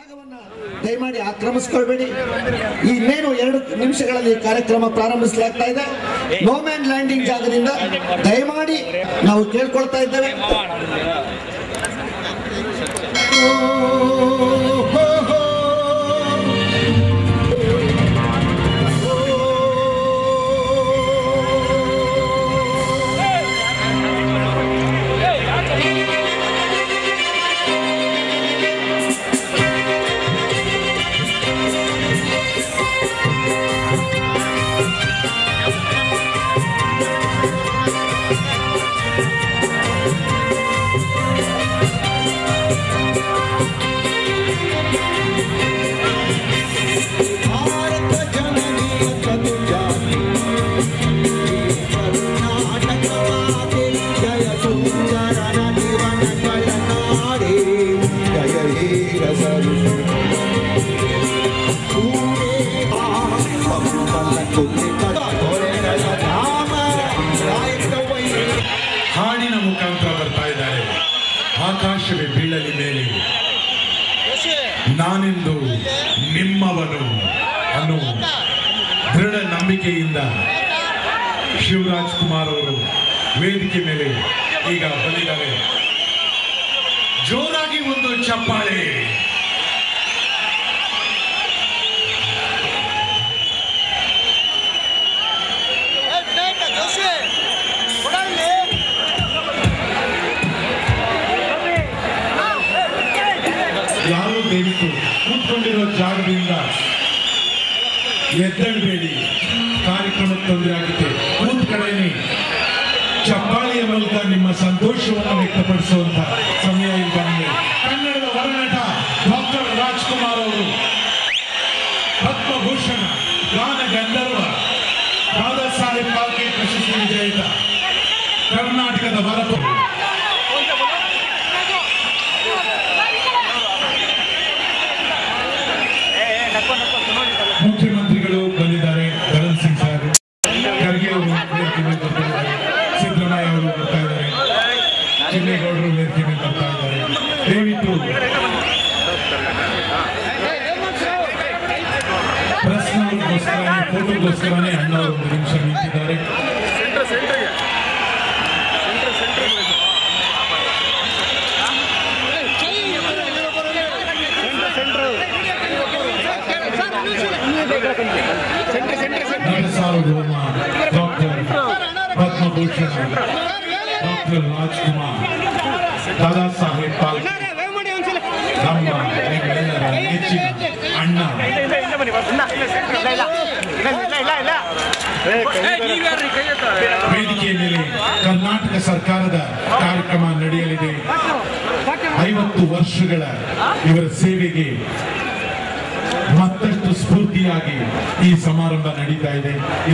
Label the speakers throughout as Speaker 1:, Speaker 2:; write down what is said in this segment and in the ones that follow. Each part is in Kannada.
Speaker 1: ದಯಮಾಡಿ ಆಕ್ರಮಿಸಿಕೊಳ್ಬೇಡಿ. ಇನ್ನೇನು 2 ನಿಮಿಷಗಳಲ್ಲಿ ಕಾರ್ಯಕ್ರಮ ಪ್ರಾರಂಭಿಸಲಾಗ್ತಾ ಇದೆ. ನೋ ಮ್ಯಾನ್ ಲ್ಯಾಂಡಿಂಗ್ ಜಾಗದಿಂದ ದಯಮಾಡಿ ನಾವು ಕೇಳ್ಕೊಳ್ತಾ ಇದ್ದೇವೆ.
Speaker 2: ಹಾಡಿನ ಮುಖಾಂತರ ಬರ್ತಾ ಇದ್ದಾರೆ. ಆಕಾಶವೇ ಬೀಳಲಿ ಮೇಲೆ ನಾನೆಂದು ನಿಮ್ಮವನು ಅನ್ನೋ ದೃಢ ನಂಬಿಕೆಯಿಂದ ಶಿವರಾಜ್ ಕುಮಾರ್ ಅವರು ವೇದಿಕೆ ಮೇಲೆ ಈಗ ಬಂದಿದ್ದಾರೆ. ಜೋರಾಗಿ ಒಂದು ಚಪ್ಪಾಳೆ. ಯಾರು ದಯವಿಟ್ಟು ಕೂತ್ಕೊಂಡಿರೋ ಜಾಗದಿಂದ ಎದ್ದೇಳಬೇಡಿ, ಕಾರ್ಯಕ್ರಮಕ್ಕೆ ತೊಂದರೆ ಆಗುತ್ತೆ. ಕೂತ್ ಕಡೆನೇ ಚಪ್ಪಾಳಿಯ ಮೂಲಕ ನಿಮ್ಮ ಸಂತೋಷವನ್ನು ವ್ಯಕ್ತಪಡಿಸುವಂತ ಸಮಯ ಇಲ್ಲಿ ಬಂದಿದೆ. ಕನ್ನಡದ ಹೊರನಟ ಡಾಕ್ಟರ್ ರಾಜ್ಕುಮಾರ್ ಅವರು ಪದ್ಮಭೂಷಣ, ಗಾನ ಗಂಧರ್ವ, ದಾದಾ ಸಾಹೇಬ್ ಫಾಲ್ಕೆ ಪ್ರಶಸ್ತಿ ವಿಜೇತ, ಕರ್ನಾಟಕದ ಹೊರತು ಮುಖ್ಯಮಂತ್ರಿಗಳು ಬಂದಿದ್ದಾರೆ. ಧರಣ್ ಸಿಂಗ್ ಸರ್, ಖರ್ಗೆ ಅವರು ವೇದಿಕೆ ಮೇಲೆ ಬರ್ತಾ ಇದ್ದಾರೆ, ಸಿದ್ದರಾಮಯ್ಯ ಅವರು ಬರ್ತಾ ಇದ್ದಾರೆ, ಚಿನ್ನೇಗೌಡರು ವೇದಿಕೆ ಮೇಲೆ ಬರ್ತಾ ಇದ್ದಾರೆ. ದಯವಿಟ್ಟು ಪ್ರಶ್ನೆಗೋಸ್ಕರ ಫೋಟೋಗೋಸ್ಕರನೇ ಅಣ್ಣವರು 1 ನಿಮಿಷ ನಿಂತಿದ್ದಾರೆ. ಡಾಕ್ಟರ್ ಪದ್ಮಭೂಷಣ ಡಾಕ್ಟರ್ ರಾಜ್ಕುಮಾರ್, ದಾದಾ ಸಾಹೇಬ್ ಫಾಲ್ಕೆ, ನಮ್ಮ ನಿಮ್ಮೆಲ್ಲರ ನೆಚ್ಚಿನ ಅಣ್ಣ ವೇದಿಕೆಯ ಮೇಲೆ ಕರ್ನಾಟಕ ಸರ್ಕಾರದ ಕಾರ್ಯಕ್ರಮ ನಡೆಯಲಿದೆ. 50 ವರ್ಷಗಳ ಇವರ ಸೇವೆಗೆ ಮತ್ತಷ್ಟು ಸ್ಫೂರ್ತಿಯಾಗಿ ಈ ಸಮಾರಂಭ ನಡೀತಾ ಇದೆ.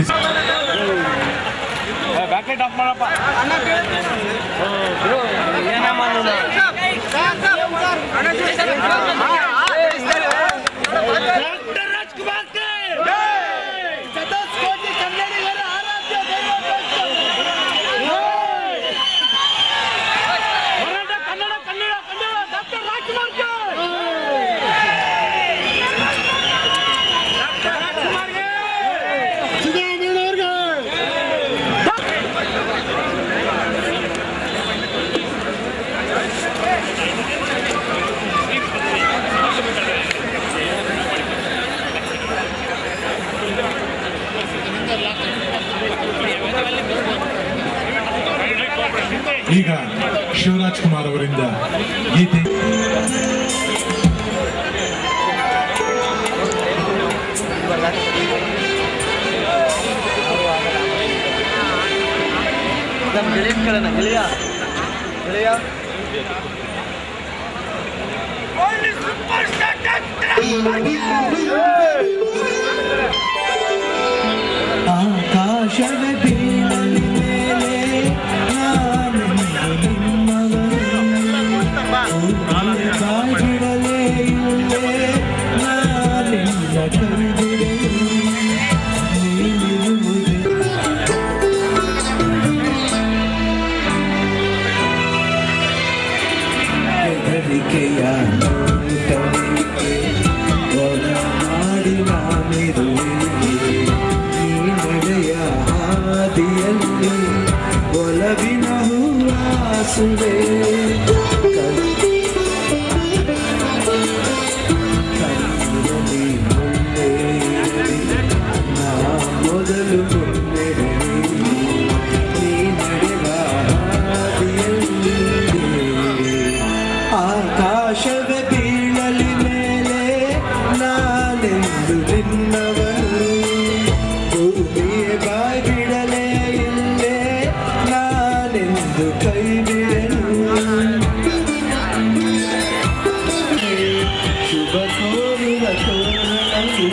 Speaker 2: ಈಗ ಶಿವರಾಜ್ ಕುಮಾರ್ ಅವರಿಂದ ಗೀತೆ.
Speaker 1: ಆಕಾಶವೇ ಬೀಳಲಿ ಮೇಲೆ ಕಾಯ್ಬಿಡಲೇ ಇಲ್ಲೇ ನಾನಿಲ್ಲ ಕವಿದಿಡೆಯು ನೀನಿರುವುದೇ ಹೆದರಿಕೆಯ ನೋಟವಿಕೆ
Speaker 3: ಆಲಿಸುವೆ ಕಣ್ಣಲ್ಲಿ ಮುನ್ನೆ ನಾ ಮೊದಲು ಮುನ್ನೆಡೆ ನೀ ನಡೆವ ಹಾದಿಯಲ್ಲಿ ಆಕಾಶವೇ ಬೀಳಲಿ ಮೇಲೆ ನಾನೆಂದು ನಿನ್ನವನು ಭೂಮಿಯೇ ಬಾಗಿಡಲೇ ಇಲ್ಲೇ ನಾನೆಂದು ಕೈ ಬಿಡಲು ಶುಭ ಕೋರುವ ತೋರಣವು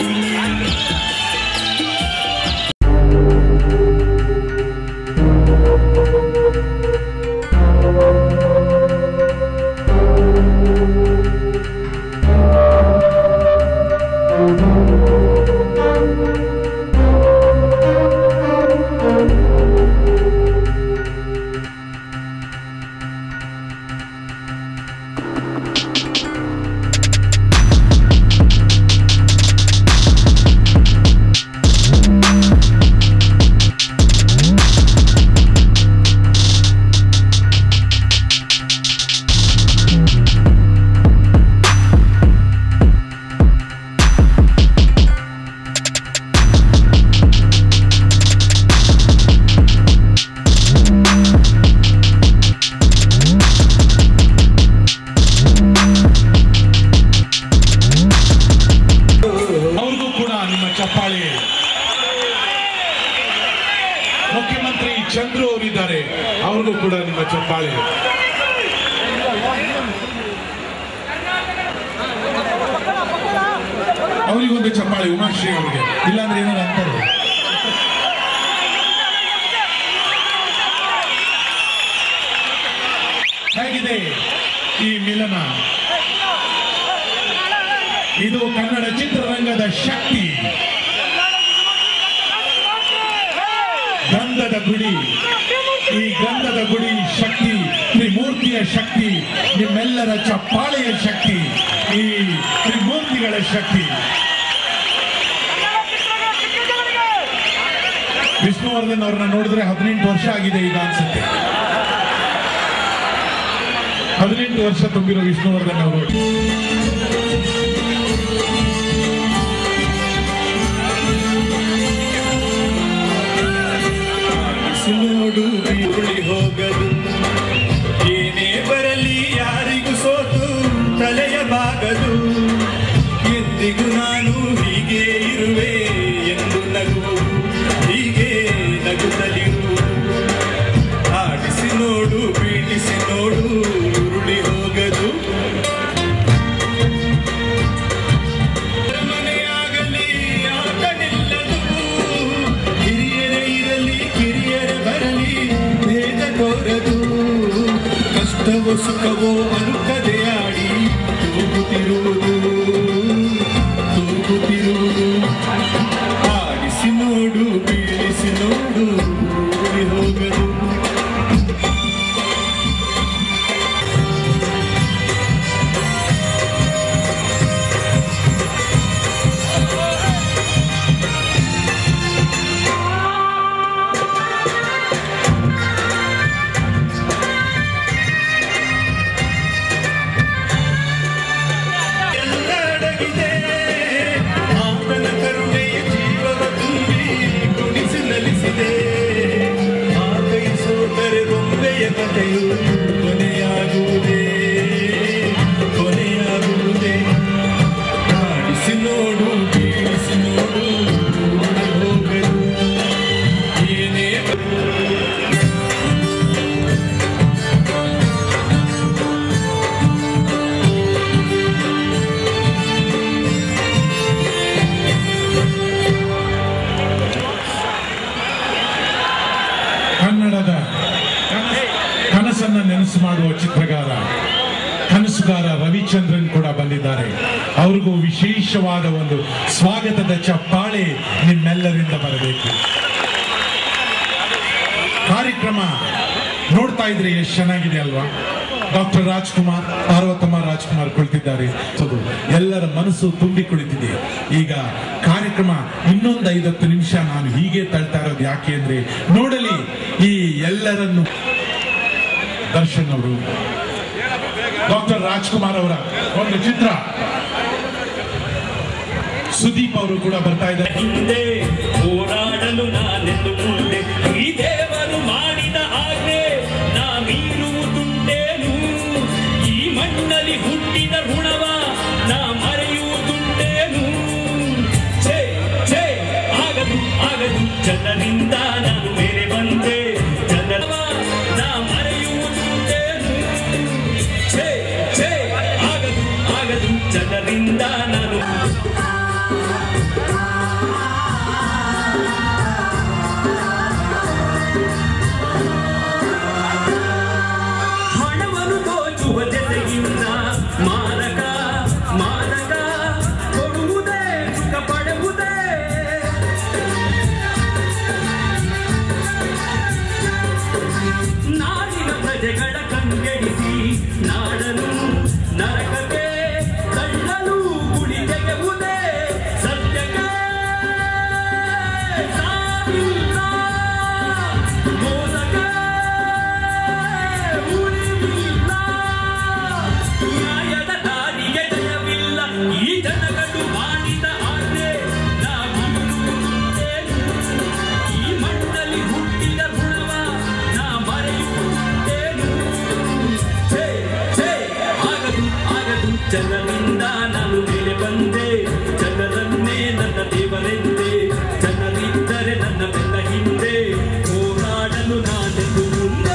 Speaker 2: ಮುಖ್ಯಮಂತ್ರಿ ಚಂದ್ರು ಅವರಿದ್ದಾರೆ, ಅವ್ರಿಗೂ ಕೂಡ ನಿಮ್ಮ ಚಪ್ಪಾಳೆ. ಅವರಿಗೊಂದು ಚಪ್ಪಾಳೆ ಉಮಾಶ್ರೀ ಅವರಿಗೆ, ಇಲ್ಲಾಂದ್ರೆ ಏನೋ ಅಂತಾರೆ. ಹೇಗಿದೆ ಈ ಮಿಲನ? ಇದು ಕನ್ನಡ ಚಿತ್ರರಂಗದ ಶಕ್ತಿ, ಗಂಧದ ಗುಡಿ. ಈ ಗಂಧದ ಗುಡಿ ಶಕ್ತಿ, ತ್ರಿಮೂರ್ತಿಯ ಶಕ್ತಿ, ನಿಮ್ಮೆಲ್ಲರ ಚಪ್ಪಾಳೆಯ ಶಕ್ತಿ, ಈ ತ್ರಿಮೂರ್ತಿಗಳ ಶಕ್ತಿ. ವಿಷ್ಣುವರ್ಧನ್ ಅವ್ರನ್ನ ನೋಡಿದ್ರೆ 18 ವರ್ಷ ಆಗಿದೆ ಈಗ ಅನ್ಸುತ್ತೆ. 18 ವರ್ಷ ತುಂಬಿರೋ ವಿಷ್ಣುವರ್ಧನ್ ಅವರು.
Speaker 3: ನೋಡು ಬೀಳುಳಿ ಹೋಗದು, ಏನೇ ಬರಲಿ ಯಾರಿಗೂ ಸೋತು ತಲೆಯ ಬಾಗದು. ಎಂದಿಗೂ ನಾನು ಹೀಗೆ ಇರುವೆ ಎಂದು ನಗುವುದು, ಹೀಗೆ ನಗುತ್ತಲಿರುವುದು. ಆಡಿಸಿ ನೋಡು ಬೀಳಿಸಿ ನೋಡು ಉರುಳಿ ಹೋಗದು. ಮನೆಯಾಗಲಿ ಆಟ ನಿಲ್ಲದು, ಹಿರಿಯರೇ ಇರಲಿ ಕಿರಿಯರೇ ಬರಲಿ ಭೇದ ತೋರದು. ಕಷ್ಟವೋ ಸುಖವೋ ಅನುಕದೆ ಆಡಿ ತೂಗುತ್ತಿರುವುದು, ತೂಗುತ್ತಿರುವುದು. ಆಡಿಸಿ ನೋಡು ಬೀಳಿಸಿ ನೋಡು ಉರುಳಿ ಹೋಗದು. ಆತನ ಕರುಣೆಯ ಜೀವವ ತುಂಬಿ ಕುಣಿಸಿ ನಲಿಸಿದೆ. ಆ ಕೈ ಸೋತರೆ ಬೊಂಬೆಯ ಕಥೆಯು ಕೊನೆಯಾಗುವುದೇ, ಕೊನೆಯಾಗುವುದೇ. ಆಡಿಸಿ ನೋಡು ಬೀಳಿಸಿ ನೋಡು ಹೋಗದು, ಏನೇ
Speaker 2: ಕನ್ನಡದ ಕನಸನ್ನ ನೆನಸು ಮಾಡುವ ಕನಸುಗಾರ ರವಿಚಂದ್ರನ್ ಕೂಡ ಬಂದಿದ್ದಾರೆ. ಅವ್ರಿಗೂ ವಿಶೇಷವಾದ ಒಂದು ಸ್ವಾಗತದ ಚಪ್ಪಾಳೆ ನಿಮ್ಮೆಲ್ಲರಿಂದ ಬರಬೇಕು. ಕಾರ್ಯಕ್ರಮ ನೋಡ್ತಾ ಇದ್ರೆ ಎಷ್ಟು ಚೆನ್ನಾಗಿದೆ ಅಲ್ವಾ? ಡಾಕ್ಟರ್ ರಾಜ್ಕುಮಾರ್, ಪಾರ್ವತಮ್ಮ ರಾಜ್ಕುಮಾರ್ ಕುಳಿತಿದ್ದಾರೆ. ಎಲ್ಲರ ಮನಸ್ಸು ತುಂಬಿ ಕುಳಿತಿದೆ. ಈಗ ಕಾರ್ಯಕ್ರಮ ಇನ್ನೊಂದು 5-10 ನಿಮಿಷ ನಾನು ಹೀಗೆ ತಳ್ತಾ ಇರೋದು ಯಾಕೆ ಅಂದ್ರೆ ನೋಡಲಿ ಈ ಎಲ್ಲರನ್ನು ದರ್ಶನ್ ಅವರು, ಡಾಕ್ಟರ್ ರಾಜ್ಕುಮಾರ್ ಅವರ ಒಂದು ಚಿತ್ರ, ಸುದೀಪ್ ಅವರು ಕೂಡ ಬರ್ತಾ ಇದ್ದಾರೆ.
Speaker 4: ಹಿಂದೆ ಹೋರಾಡಲು ನಾನೆಂದು ಮುಂದೆ ಈ ದೇವರು ಮಾಡಿದ ಆಜ್ಞೆ ನಾ ಮೀರುವುದುಂಟೇನು, ಈ ಮಣ್ಣಲ್ಲಿ ಹುಟ್ಟಿದ ಋಣವ ನಾ ಮರೆಯುವುದುಂಟೇನು. ಛೇ ಛೇ ಆಗದು ಆಗದು ಜನರಿಂದ ನಾನು ಮೇಲೆ ಬಂದೆ, ಜನವ ನಾ ಮರೆಯುವುದುಂಟೇನು. ಛೇ ಛೇ ಆಗದು ಆಗದು ಜನರಿಂದ ನಾನು ಹಣವನ್ನು ದೋಚುವ ಜೊತೆಗಿಂತ ಮಾರಕ ಮಾರಕ ಕೊಡುವುದೇ ಸುಖ ಪಡೆಯುವುದೇ. ನಾಡಿನ ಪ್ರಜೆಗಳ ಕಂಗೆಡಿಸಿ ನಾಡನು ನರಕಕ್ಕೆ ತಳ್ಳಲು ಗುಳಿ ತೆಗೆಯುವುದೇ. ಸತ್ಯಕ್ಕೆ ಸಾವಿಲ್ಲ, ಮೋಸಕ್ಕೆ ಉಳಿವಿಲ್ಲ, ನ್ಯಾಯದ ದಾರಿಗೆ ಜಯವಿಲ್ಲ. ಈ ಜನಗಳು ಮಾಡಿದ ಆಜ್ಞೆ ನಾವಿರುವುದೇನು, ಈ ಮಣ್ಣಲ್ಲಿ ಹುಟ್ಟಿದ ಗುಣವ ನಾ ಮರೆಯುತ್ತೇನು. ಛೇ ಛೇ ಆಗದು ಆಗದು ಜನರಿಂದ ನಾನು ಮೇಲೆ ಬಂದೆ, ಜನರನ್ನೇ ನನ್ನ ದೇವರೆಂದೆ, ಜನರಿದ್ದರೆ ನನ್ನ ಬೆನ್ನ ಹಿಂದೆ ಹೋರಾಡಲು ನಾನೆಂದು ಮುಂದೆ.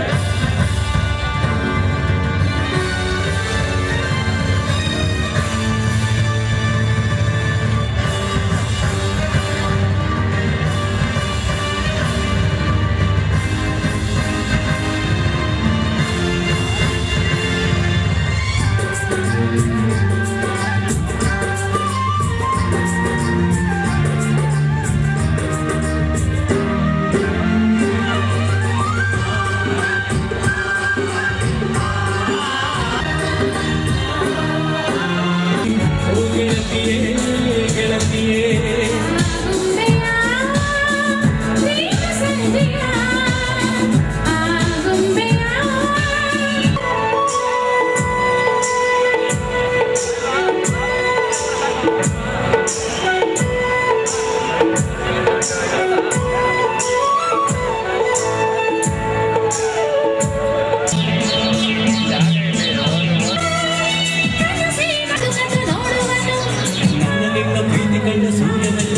Speaker 4: ಓ ಗೆಳತಿಯೇ ಗೆಳತಿಯೇ ನನ್ನೆಲ್ಲ ಪ್ರೀತಿ ಕಂಡ ಸೂರ್ಯನೆಲ್ಲ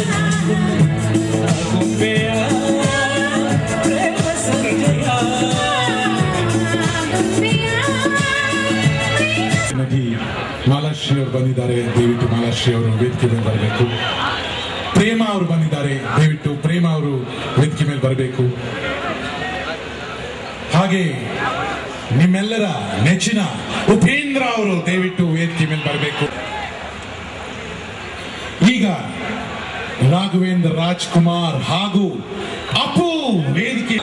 Speaker 4: ಗೊಂಬೆಯ ಪ್ರೇಮ ಸಂಜಯ.
Speaker 2: ನಟಿ ಮಾಲಾಶ್ರೀ ಅವರು ಬಂದಿದ್ದಾರೆ, ದಯವಿಟ್ಟು ಮಾಲಾಶ್ರೀ ಅವರು ವೇದಿಕೆ ಮೇಲೆ ಬರಬೇಕು. ಪ್ರೇಮ ಅವರು ಬಂದಿದ್ದಾರೆ, ದಯವಿಟ್ಟು ಪ್ರೇಮ ಅವರು ವೇದಿಕೆ ಮೇಲೆ ಬರಬೇಕು. ಹಾಗೆ ನಿಮ್ಮೆಲ್ಲರ ನೆಚ್ಚಿನ ಉಪೇಂದ್ರ ಅವರು ದಯವಿಟ್ಟು ವೇದಿಕೆ ಮೇಲೆ ಬರಬೇಕು. ಈಗ ರಾಘವೇಂದ್ರ ರಾಜ್ಕುಮಾರ್ ಹಾಗೂ ಅಪ್ಪು ವೇದಿಕೆ.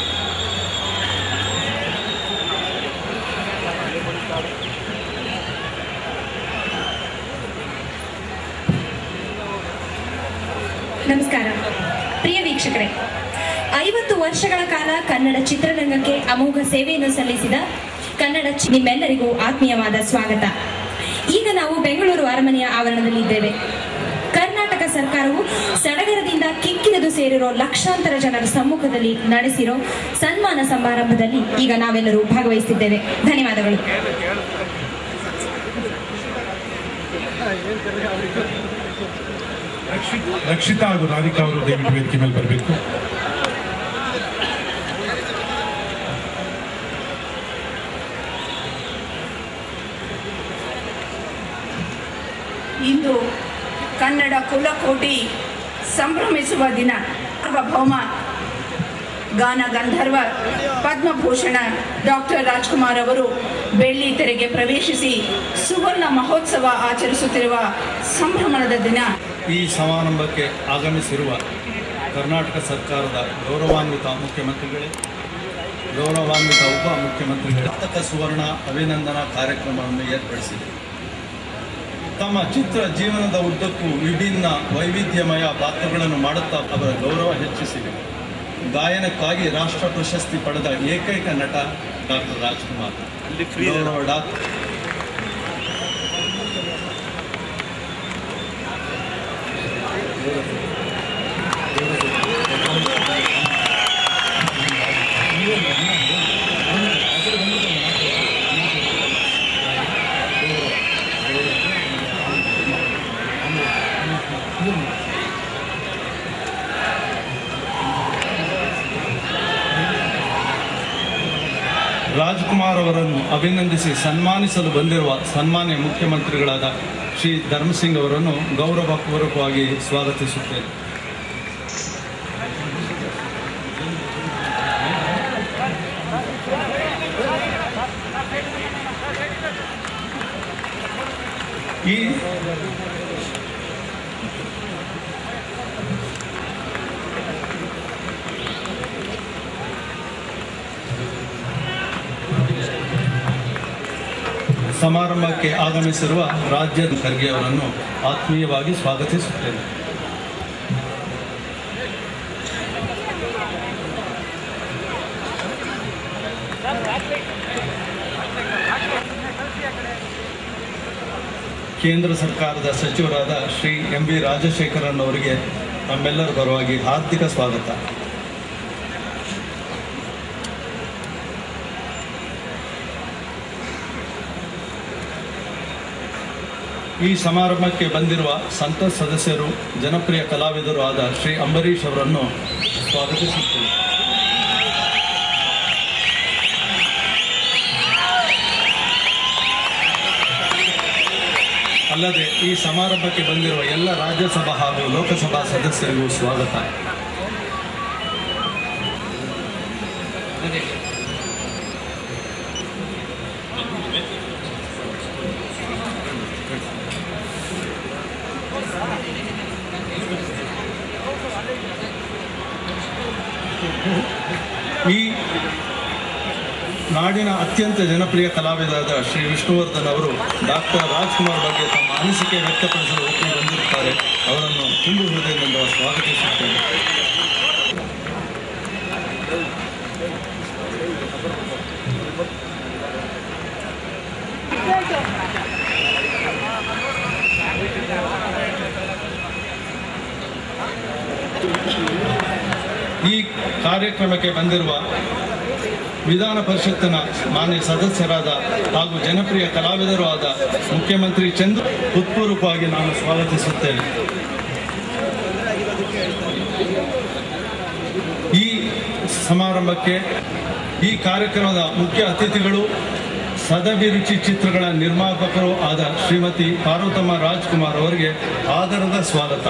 Speaker 5: ನಮಸ್ಕಾರ ಪ್ರಿಯ ವೀಕ್ಷಕರೇ, 50 ವರ್ಷಗಳ ಕಾಲ ಕನ್ನಡ ಚಿತ್ರರಂಗಕ್ಕೆ ಅಮೋಘ ಸೇವೆಯನ್ನು ಸಲ್ಲಿಸಿದ ಕನ್ನಡ ನಿಮ್ಮೆಲ್ಲರಿಗೂ ಆತ್ಮೀಯವಾದ ಸ್ವಾಗತ. ಈಗ ನಾವು ಬೆಂಗಳೂರು ಅರಮನೆಯ ಆವರಣದಲ್ಲಿದ್ದೇವೆ. ಕರ್ನಾಟಕ ಸರ್ಕಾರವು ಸಡಗರದಿಂದ ಕಿಕ್ಕಿರಿದು ಸೇರಿರೋ ಲಕ್ಷಾಂತರ ಜನರ ಸಮ್ಮುಖದಲ್ಲಿ ನಡೆಸಿರೋ ಸನ್ಮಾನ ಸಮಾರಂಭದಲ್ಲಿ ಈಗ ನಾವೆಲ್ಲರೂ ಭಾಗವಹಿಸಿದ್ದೇವೆ. ಧನ್ಯವಾದಗಳು.
Speaker 2: ರಕ್ಷಿತಾ ಹಾಗೂ ರಾಧಿಕಾ ಅವರು ದಯವಿಟ್ಟು ವೇದಿಕೆ ಮೇಲೆ ಬರಬೇಕು.
Speaker 6: ಇಂದು ಕನ್ನಡ ಕುಲಕೋಟಿ ಸಂಭ್ರಮಿಸುವ ದಿನ. ಸಾರ್ವಭೌಮ ಗಾನ ಗಂಧರ್ವ ಪದ್ಮಭೂಷಣ ಡಾಕ್ಟರ್ ರಾಜ್ಕುಮಾರ್ ಅವರು ಬೆಳ್ಳಿ ತೆರೆಗೆ ಪ್ರವೇಶಿಸಿ ಸುವರ್ಣ ಮಹೋತ್ಸವ ಆಚರಿಸುತ್ತಿರುವ ಸಂಭ್ರಮದ ದಿನ.
Speaker 7: ಈ ಸಮಾರಂಭಕ್ಕೆ ಆಗಮಿಸಿರುವ ಕರ್ನಾಟಕ ಸರ್ಕಾರದ ಗೌರವಾನ್ವಿತ ಮುಖ್ಯಮಂತ್ರಿಗಳೇ, ಗೌರವಾನ್ವಿತ ಉಪ ಮುಖ್ಯಮಂತ್ರಿಗಳೇ, ಸಾರ್ಥಕ ಸುವರ್ಣ ಅಭಿನಂದನಾ ಕಾರ್ಯಕ್ರಮವನ್ನು ಏರ್ಪಡಿಸಿದೆ. ತಮ್ಮ ಚಿತ್ರ ಜೀವನದ ಉದ್ದಕ್ಕೂ ವಿಭಿನ್ನ ವೈವಿಧ್ಯಮಯ ಪಾತ್ರಗಳನ್ನು ಮಾಡುತ್ತಾ ಅವರ ಗೌರವ ಹೆಚ್ಚಿಸಿದೆ. ಗಾಯನಕ್ಕಾಗಿ ರಾಷ್ಟ್ರ ಪ್ರಶಸ್ತಿ ಪಡೆದ ಏಕೈಕ ನಟ ಡಾಕ್ಟರ್ ರಾಜ್ಕುಮಾರ್. ಗೌರವ ಡಾಕ್ಟರ್ ರಾಜ್ಕುಮಾರ್ ಅವರನ್ನು ಅಭಿನಂದಿಸಿ ಸನ್ಮಾನಿಸಲು ಬಂದಿರುವ ಸನ್ಮಾನ್ಯ ಮುಖ್ಯಮಂತ್ರಿಗಳಾದ ಶ್ರೀ ಧರ್ಮಸಿಂಗ್ ಅವರನ್ನು ಗೌರವಪೂರ್ವಕವಾಗಿ ಸ್ವಾಗತಿಸುತ್ತೇನೆ. ಈ ಸಮಾರಂಭಕ್ಕೆ ಆಗಮಿಸಿರುವ ರಾಜ್ಯದ ಖರ್ಗೆ ಅವರನ್ನು ಆತ್ಮೀಯವಾಗಿ ಸ್ವಾಗತಿಸುತ್ತೇನೆ. ಕೇಂದ್ರ ಸರ್ಕಾರದ ಸಚಿವರಾದ ಶ್ರೀ ಎಂ.ಬಿ. ರಾಜಶೇಖರನ್ ಅವರಿಗೆ ನಮ್ಮೆಲ್ಲರ ಪರವಾಗಿ ಹಾರ್ದಿಕ ಸ್ವಾಗತ. ಈ ಸಮಾರಂಭಕ್ಕೆ ಬಂದಿರುವ ಸಂಸತ್ ಸದಸ್ಯರು, ಜನಪ್ರಿಯ ಕಲಾವಿದರು ಆದ ಶ್ರೀ ಅಂಬರೀಷ್ ಅವರನ್ನು ಸ್ವಾಗತಿಸುತ್ತೇನೆ. ಅಲ್ಲದೆ ಈ ಸಮಾರಂಭಕ್ಕೆ ಬಂದಿರುವ ಎಲ್ಲ ರಾಜ್ಯಸಭಾ ಹಾಗೂ ಲೋಕಸಭಾ ಸದಸ್ಯರಿಗೂ ಸ್ವಾಗತ. ಈ ನಾಡಿನ ಅತ್ಯಂತ ಜನಪ್ರಿಯ ಕಲಾವಿದರಾದ ಶ್ರೀ ವಿಷ್ಣುವರ್ಧನ್ ಅವರು ಡಾಕ್ಟರ್ ರಾಜ್ಕುಮಾರ್ ಬಗ್ಗೆ ತಮ್ಮ ಅನಿಸಿಕೆ ವ್ಯಕ್ತಪಡಿಸಲು ಒಪ್ಪಿ ಬಂದಿರುತ್ತಾರೆ. ಅವರನ್ನು ತುಂಬು ಹೃದಯದಿಂದ ಸ್ವಾಗತಿಸುತ್ತೇನೆ. ಈ ಕಾರ್ಯಕ್ರಮಕ್ಕೆ ಬಂದಿರುವ ವಿಧಾನ ಪರಿಷತ್ತಿನ ಮಾನ್ಯ ಸದಸ್ಯರಾದ ಹಾಗೂ ಜನಪ್ರಿಯ ಕಲಾವಿದರು ಆದ ಮುಖ್ಯಮಂತ್ರಿ ಚಂದ್ರ ಹೃತ್ಪೂರ್ವಕವಾಗಿ ನಾನು ಸ್ವಾಗತಿಸುತ್ತೇನೆ. ಈ ಸಮಾರಂಭಕ್ಕೆ ಈ ಕಾರ್ಯಕ್ರಮದ ಮುಖ್ಯ ಅತಿಥಿಗಳು ಸದಭಿರುಚಿ ಚಿತ್ರಗಳ ನಿರ್ಮಾಪಕರು ಆದ ಶ್ರೀಮತಿ ಪಾರ್ವತಮ್ಮ ರಾಜ್ಕುಮಾರ್ ಅವರಿಗೆ ಆದರದ ಸ್ವಾಗತ.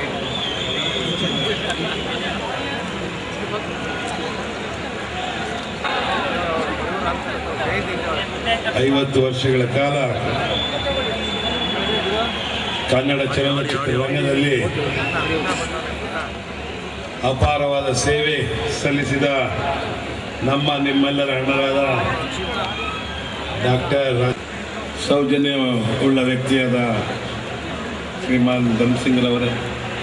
Speaker 8: 50 ವರ್ಷಗಳ ಕಾಲ ಕನ್ನಡ ಚಲನಚಿತ್ರರಂಗದಲ್ಲಿ ಅಪಾರವಾದ ಸೇವೆ ಸಲ್ಲಿಸಿದ ನಮ್ಮ ನಿಮ್ಮೆಲ್ಲರ ಅಣ್ಣರಾದ ಡಾಕ್ಟರ್ ಸೌಜನ್ಯ ಉಳ್ಳ ವ್ಯಕ್ತಿಯಾದ ಶ್ರೀಮಾನ್ ಧರ್ಮಸಿಂಗ್ರವರೇ,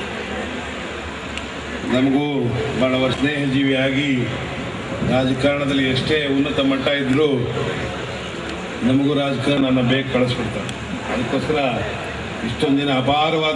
Speaker 8: ನಮಗೂ ಬಹಳ ವರ್ಷ ಸ್ನೇಹಜೀವಿಯಾಗಿ ರಾಜಕಾರಣದಲ್ಲಿ ಎಷ್ಟೇ ಉನ್ನತ ಮಟ್ಟ ಇದ್ದರೂ ನಮಗೂ ರಾಜಕಾರಣ ನನ್ನ ಬೇಗ ಕಳಿಸ್ಬಿಡ್ತಾರೆ. ಅದಕ್ಕೋಸ್ಕರ ಇಷ್ಟೊಂದು ದಿನ ಅಪಾರವಾದ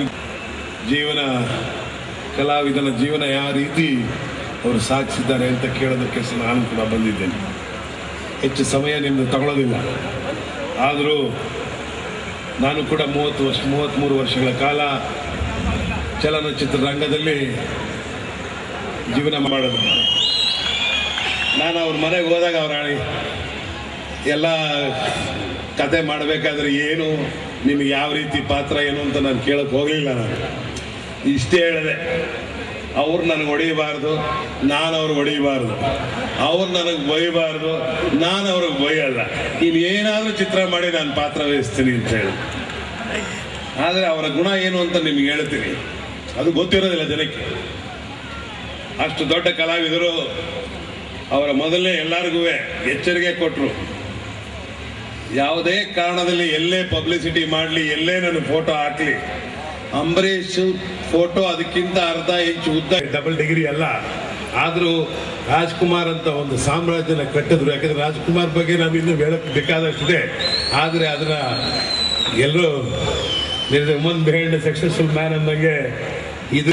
Speaker 8: ಕಲಾವಿದನ ಜೀವನ ಯಾವ ರೀತಿ ಅವರು ಸಾಗಿಸಿದ್ದಾರೆ ಅಂತ ಕೇಳೋದಕ್ಕೆ ನಾನು ಕೂಡ ಬಂದಿದ್ದೇನೆ. ಹೆಚ್ಚು ಸಮಯ ನಿಮ್ಮದು ತಗೊಳ್ಳೋದಿಲ್ಲ. ಆದರೂ ನಾನು ಕೂಡ 33 ವರ್ಷಗಳ ಕಾಲ ಚಲನಚಿತ್ರರಂಗದಲ್ಲಿ ಜೀವನ ಮಾಡೋದು. ನಾನು ಅವ್ರ ಮನೆಗೆ ಹೋದಾಗ ಅವ್ರ ಎಲ್ಲ ಕತೆ ಮಾಡಬೇಕಾದ್ರೆ ಏನು, ನಿಮಗೆ ಯಾವ ರೀತಿ ಪಾತ್ರ ಏನು ಅಂತ ನಾನು ಕೇಳಕ್ಕೆ ಹೋಗಲಿಲ್ಲ. ನಾನು ಇಷ್ಟೇ ಹೇಳಿದೆ, ಅವ್ರು ನನಗೆ ಹೊಡಿಬಾರ್ದು, ನಾನು ಅವ್ರಿಗೆ ಹೊಡಿಬಾರ್ದು, ಅವ್ರು ನನಗೆ ಬೈಬಾರ್ದು, ನಾನು ಅವ್ರಿಗೆ ಬೈಯಲ್ಲ. ಇನ್ನು ಏನಾದರೂ ಚಿತ್ರ ಮಾಡಿ ನಾನು ಪಾತ್ರ ವಹಿಸ್ತೀನಿ ಅಂತ ಹೇಳಿ. ಆದರೆ ಅವರ ಗುಣ ಏನು ಅಂತ ನಿಮ್ಗೆ ಹೇಳ್ತೀನಿ, ಅದು ಗೊತ್ತಿರೋದಿಲ್ಲ ಜನಕ್ಕೆ. ಅಷ್ಟು ದೊಡ್ಡ ಕಲಾವಿದರು ಅವರ ಮೊದಲೇ ಎಲ್ಲರಿಗೂ ಎಚ್ಚರಿಕೆ ಕೊಟ್ಟರು, ಯಾವುದೇ ಕಾರಣದಲ್ಲಿ ಎಲ್ಲೇ ಪಬ್ಲಿಸಿಟಿ ಮಾಡಲಿ, ಎಲ್ಲೇ ನನ್ನ ಫೋಟೋ ಹಾಕಲಿ, ಅಂಬರೀಷ್ ಫೋಟೋ ಅದಕ್ಕಿಂತ ಅರ್ಧ ಇಂಚು ಉದ್ದ, ಡಬಲ್ ಡಿಗ್ರಿ ಅಲ್ಲ, ಆದರೂ ರಾಜ್ಕುಮಾರ್ ಅಂತ ಒಂದು ಸಾಮ್ರಾಜ್ಯನ ಕಟ್ಟಿದ್ರು. ಯಾಕಂದ್ರೆ ರಾಜ್ಕುಮಾರ್ ಬಗ್ಗೆ ನಾನು ಇನ್ನೂ ಹೇಳಕ್ಕೆ ಬೇಕಾದಷ್ಟಿದೆ. ಆದರೆ ಅದನ್ನ ಎಲ್ಲರೂ ವುಮನ್ ಬಿಹೈಂಡ್ ಸಕ್ಸಸ್ಫುಲ್ ಮ್ಯಾನ್ ಅಂದಂಗೆ ಇದು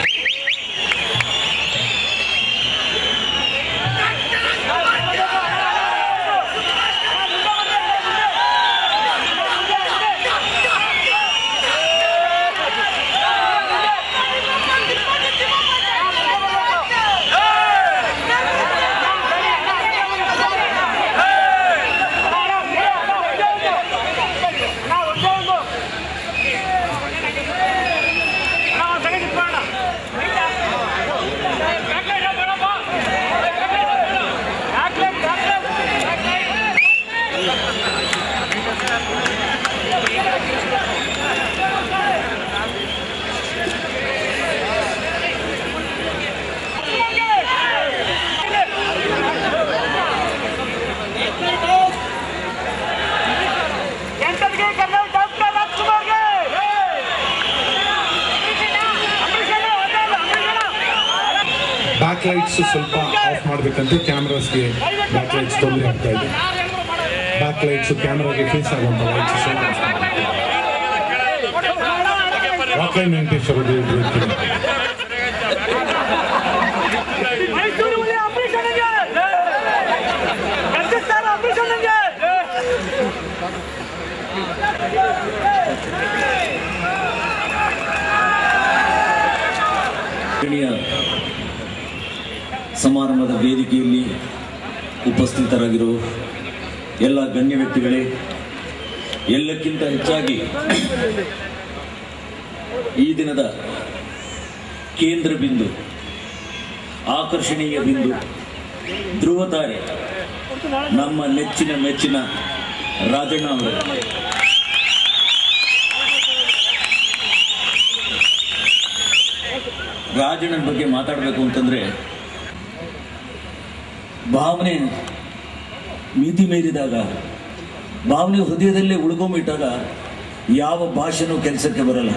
Speaker 8: ಬ್ಯಾಕ್ ಲೈಟ್ಸ್ ಸ್ವಲ್ಪ ಆಫ್ ಮಾಡಬೇಕಂತ ಕ್ಯಾಮ್ರಾಸ್ಗೆ ಬ್ಯಾಕ್ ಲೈಟ್ಸ್ ತೊಂದರೆ ಆಗ್ತಾ ಇದೆ. ಬ್ಯಾಕ್ ಲೈಟ್ಸ್ ಕ್ಯಾಮ್ರಾಗೆ ಫೇಸ್ ಆಗುವಂಥ ಲೈಟ್ಸ್ ರಾಕ್ಲೈನ್ ವೆಂಕಟೇಶ್ವರ
Speaker 9: ಸಮಾರಂಭದ ವೇದಿಕೆಯಲ್ಲಿ ಉಪಸ್ಥಿತರಾಗಿರುವ ಎಲ್ಲ ಗಣ್ಯ ವ್ಯಕ್ತಿಗಳೇ, ಎಲ್ಲಕ್ಕಿಂತ ಹೆಚ್ಚಾಗಿ ಈ ದಿನದ ಕೇಂದ್ರ ಬಿಂದು, ಆಕರ್ಷಣೀಯ ಬಿಂದು, ಧ್ರುವತಾರೆ, ನಮ್ಮ ನೆಚ್ಚಿನ ಮೆಚ್ಚಿನ ರಾಜಣ್ಣ ಅವರು. ರಾಜಣ್ಣನ ಬಗ್ಗೆ ಮಾತಾಡಬೇಕು ಅಂತಂದ್ರೆ ಭಾವನೆ ಮಿತಿ ಮೀರಿದಾಗ, ಭಾವನೆ ಹೃದಯದಲ್ಲೇ ಉಳ್ಕೊಂಬಿಟ್ಟಾಗ ಯಾವ ಭಾಷೆನೂ ಕೆಲಸಕ್ಕೆ ಬರಲ್ಲ.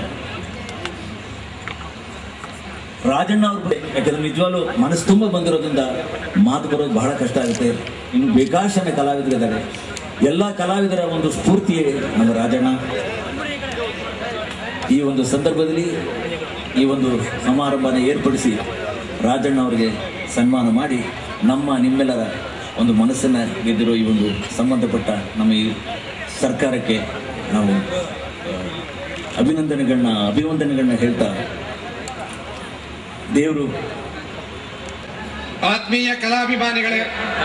Speaker 9: ರಾಜಣ್ಣ ಅವ್ರ ಯಾಕಂದ್ರೆ ನಿಜವಾಗ್ಲೂ ಮನಸ್ಸು ತುಂಬ ಬಂದಿರೋದ್ರಿಂದ ಮಾತು ಬರೋದು ಬಹಳ ಕಷ್ಟ ಆಗುತ್ತೆ. ಇನ್ನು ಬೇಕಾಶನ ಕಲಾವಿದರಿದ್ದಾರೆ. ಎಲ್ಲ ಕಲಾವಿದರ ಒಂದು ಸ್ಫೂರ್ತಿಯೇ ನಮ್ಮ ರಾಜಣ್ಣ. ಈ ಒಂದು ಸಂದರ್ಭದಲ್ಲಿ ಈ ಒಂದು ಸಮಾರಂಭನ ಏರ್ಪಡಿಸಿ ರಾಜಣ್ಣ ಅವರಿಗೆ ಸನ್ಮಾನ ಮಾಡಿ ನಿಮ್ಮೆಲ್ಲರ ಒಂದು ಮನಸ್ಸನ್ನು ಗೆದ್ದಿರೋ ಈ ಒಂದು ಸಂಬಂಧಪಟ್ಟ ನಮ್ಮ ಈ ಸರ್ಕಾರಕ್ಕೆ ನಾವು ಅಭಿವಂದನೆಗಳನ್ನ ಹೇಳ್ತಾ, ದೇವರು
Speaker 10: ಆತ್ಮೀಯ ಕಲಾಭಿಮಾನಿಗಳೇ,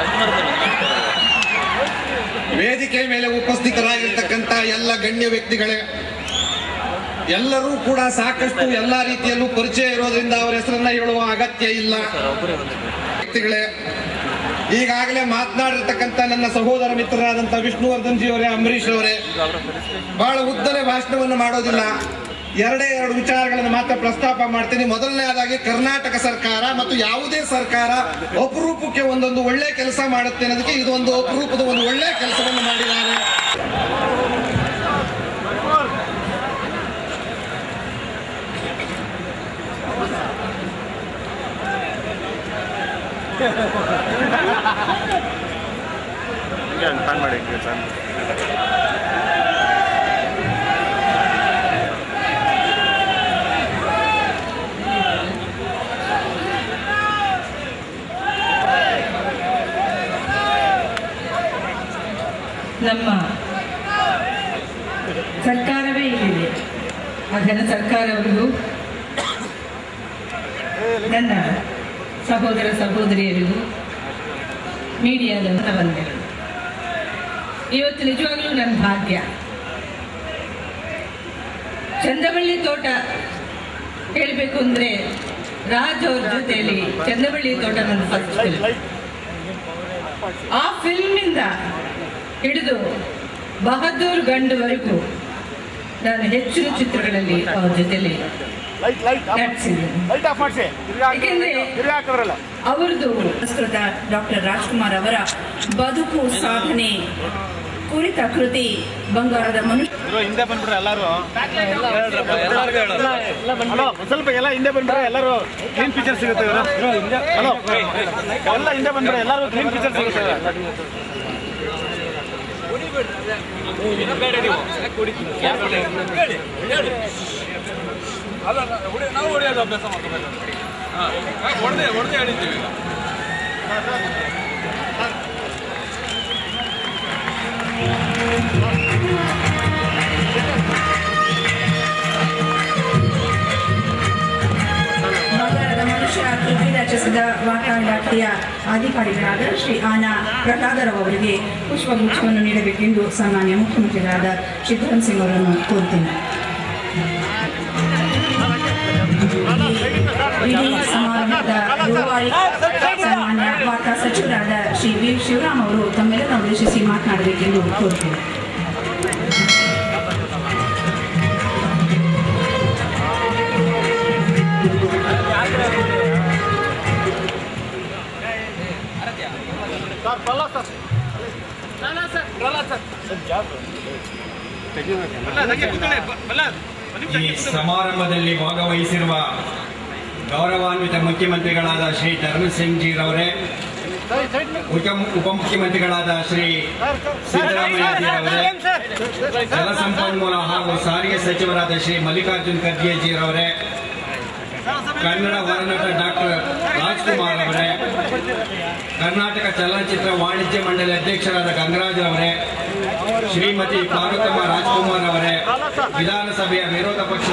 Speaker 10: ವೇದಿಕೆ ಮೇಲೆ ಉಪಸ್ಥಿತರಾಗಿರ್ತಕ್ಕಂಥ ಎಲ್ಲ ಗಣ್ಯ ವ್ಯಕ್ತಿಗಳೇ, ಎಲ್ಲರೂ ಕೂಡ ಸಾಕಷ್ಟು ಎಲ್ಲ ರೀತಿಯಲ್ಲೂ ಪರಿಚಯ ಇರೋದ್ರಿಂದ ಅವರ ಹೆಸರನ್ನ ಹೇಳುವ ಅಗತ್ಯ ಇಲ್ಲ. ವ್ಯಕ್ತಿಗಳೇ, ಈಗಾಗಲೇ ಮಾತನಾಡಿರ್ತಕ್ಕಂಥ ನನ್ನ ಸಹೋದರ ಮಿತ್ರರಾದಂಥ ವಿಷ್ಣುವರ್ಧನ್ ಜಿ ಅವರೇ, ಅಂಬರೀಶ್ ಅವರೇ, ಬಹಳ ಉದ್ದನೆ ಭಾಷಣವನ್ನು ಮಾಡೋದಿಲ್ಲ. ಎರಡೇ ಎರಡು ವಿಚಾರಗಳನ್ನು ಮಾತ್ರ ಪ್ರಸ್ತಾಪ ಮಾಡ್ತೀನಿ. ಮೊದಲನೇದಾಗಿ, ಕರ್ನಾಟಕ ಸರ್ಕಾರ ಮತ್ತು ಯಾವುದೇ ಸರ್ಕಾರ ಅಪರೂಪಕ್ಕೆ ಒಂದೊಂದು ಒಳ್ಳೆ ಕೆಲಸ ಮಾಡುತ್ತೆ ಅನ್ನೋದಕ್ಕೆ ಇದು ಒಂದು ಅಪರೂಪದ ಒಂದು ಒಳ್ಳೆ ಕೆಲಸವನ್ನು ಮಾಡಿದ್ದಾರೆ.
Speaker 11: ನಮ್ಮ ಸರ್ಕಾರವೇ ಇಲ್ಲಿದೆ. ಅದರ ಸರ್ಕಾರವರಿಗೂ, ನನ್ನ ಸಹೋದರ ಸಹೋದರಿಯರಿಗೂ, ಮೀಡಿಯಾದ ವಂದನೆಗಳು. ಇವತ್ತು ನಿಜವಾಗ್ಲೂ ನನ್ನ ಭಾಗ್ಯ. ಚಂದ್ರವಳ್ಳಿ ತೋಟ ಹೇಳಬೇಕು ಅಂದರೆ ರಾಜ್ ಅವ್ರ ಜೊತೆಯಲ್ಲಿ ಚಂದ್ರವಳ್ಳಿ ತೋಟ ನನ್ನ ಫಸ್ಟ್ ಫಿಲ್ಮ್. ಆ ಫಿಲ್ಮಿಂದ ಹಿಡಿದು ಬಹದ್ದೂರ್ ಗಂಡುವರೆಗೂ ನಾನು ಹೆಚ್ಚಿನ ಚಿತ್ರಗಳಲ್ಲಿ ಅವ್ರ ಜೊತೆಯಲ್ಲಿ
Speaker 6: ಅವರದು ಸಂಸ್ಕೃತ ಡಾಕ್ಟರ್ ರಾಜ್ಕುಮಾರ್ ಅವರ ಬದುಕು ಸಾಧನೆ ಕುರಿತ ಕೃತಿ ಬಂಗಾರದ ಮನುಷ್ಯ.
Speaker 12: ಹಿಂದೆ ಬಂದ್ಬಿಟ್ರೆ ಎಲ್ಲರೂ ಸ್ವಲ್ಪ ಎಲ್ಲ ಹಿಂದೆ ಬಂದ್ಬಿಟ್ರೆ ಎಲ್ಲರೂ ಕ್ಲೀನ್ ಪಿಕ್ಚರ್ ಸಿಗುತ್ತೆ. ಹಲೋ ಎಲ್ಲ ಹಿಂದೆ ಬಂದ್ಬಿಟ್ರೆ ಎಲ್ಲರೂ ಕ್ಲೀನ್ ಪಿಕ್ಚರ್ ಸಿಗುತ್ತೆ. ನಾವು ಹೊಡೆಯೋದು ಅಭ್ಯಾಸ ಮಾಡ್ಕೋಬೇಕು. ಹೊಡೆದೇ ಹೇಳಿದ್ದೀವಿ.
Speaker 6: ಬಂಗಾರದ ಮನುಷ್ಯ ಕೃತಿ ರಚಿಸಿದ ವಾರ್ತಾ ಇಲಾಖೆಯ ಅಧಿಕಾರಿಗಳಾದ ಶ್ರೀ ಆನಾ ಪ್ರಹ್ಲಾದರಾವ್ ಅವರಿಗೆ ಪುಷ್ಪಗುಚ್ಛವನ್ನು ನೀಡಬೇಕೆಂದು ಸಾಮಾನ್ಯ ಮುಖ್ಯಮಂತ್ರಿಗಳಾದ ಸಿದ್ದರಾಮ್ ಸಿಂಗ್ ಅವರನ್ನು ಕೋರುತ್ತೇನೆ. ಇಡೀ ಸಮಾರಂಭದ ರೂವಾರಿ ಸಾಮಾನ್ಯ ವಾರ್ತಾ ಸಚಿವರಾದ ಶ್ರೀ ವಿ ಶಿವರಾಮ್ ಅವರು ತಮ್ಮೆಲ್ಲರನ್ನು ಉದ್ದೇಶಿಸಿ ಮಾತನಾಡಬೇಕೆಂದು ಕೋರುತ್ತೇನೆ.
Speaker 13: ಈ ಸಮಾರಂಭದಲ್ಲಿ ಭಾಗವಹಿಸಿರುವ ಗೌರವಾನ್ವಿತ ಮುಖ್ಯಮಂತ್ರಿಗಳಾದ ಶ್ರೀ ಧರ್ಮೇಂದ್ರ ಸಿಂಗ್ ಜಿ ರವರೇ, ಉಪಮುಖ್ಯಮಂತ್ರಿಗಳಾದ ಶ್ರೀ ಸಿದ್ದರಾಮಯ್ಯ ಅವರೇ, ಜಲಸಂಪನ್ಮೂಲ ಹಾಗೂ ಸಾರಿಗೆ ಸಚಿವರಾದ ಶ್ರೀ ಮಲ್ಲಿಕಾರ್ಜುನ್ ಖರ್ಗೆ ಜಿ ರವರೇ, ಕನ್ನಡ ವರನಟ ಡಾಕ್ಟರ್ ರಾಜ್ಕುಮಾರ್ ಅವರೇ, ಕರ್ನಾಟಕ ಚಲನಚಿತ್ರ ವಾಣಿಜ್ಯ ಮಂಡಳಿ ಅಧ್ಯಕ್ಷರಾದ ಗಂಗರಾಜ್ ಅವರೇ, ಶ್ರೀಮತಿ ಪಾರ್ವತಮ್ಮ ರಾಜ್ಕುಮಾರ್ ಅವರೇ, ವಿಧಾನಸಭೆಯ ವಿರೋಧ ಪಕ್ಷದ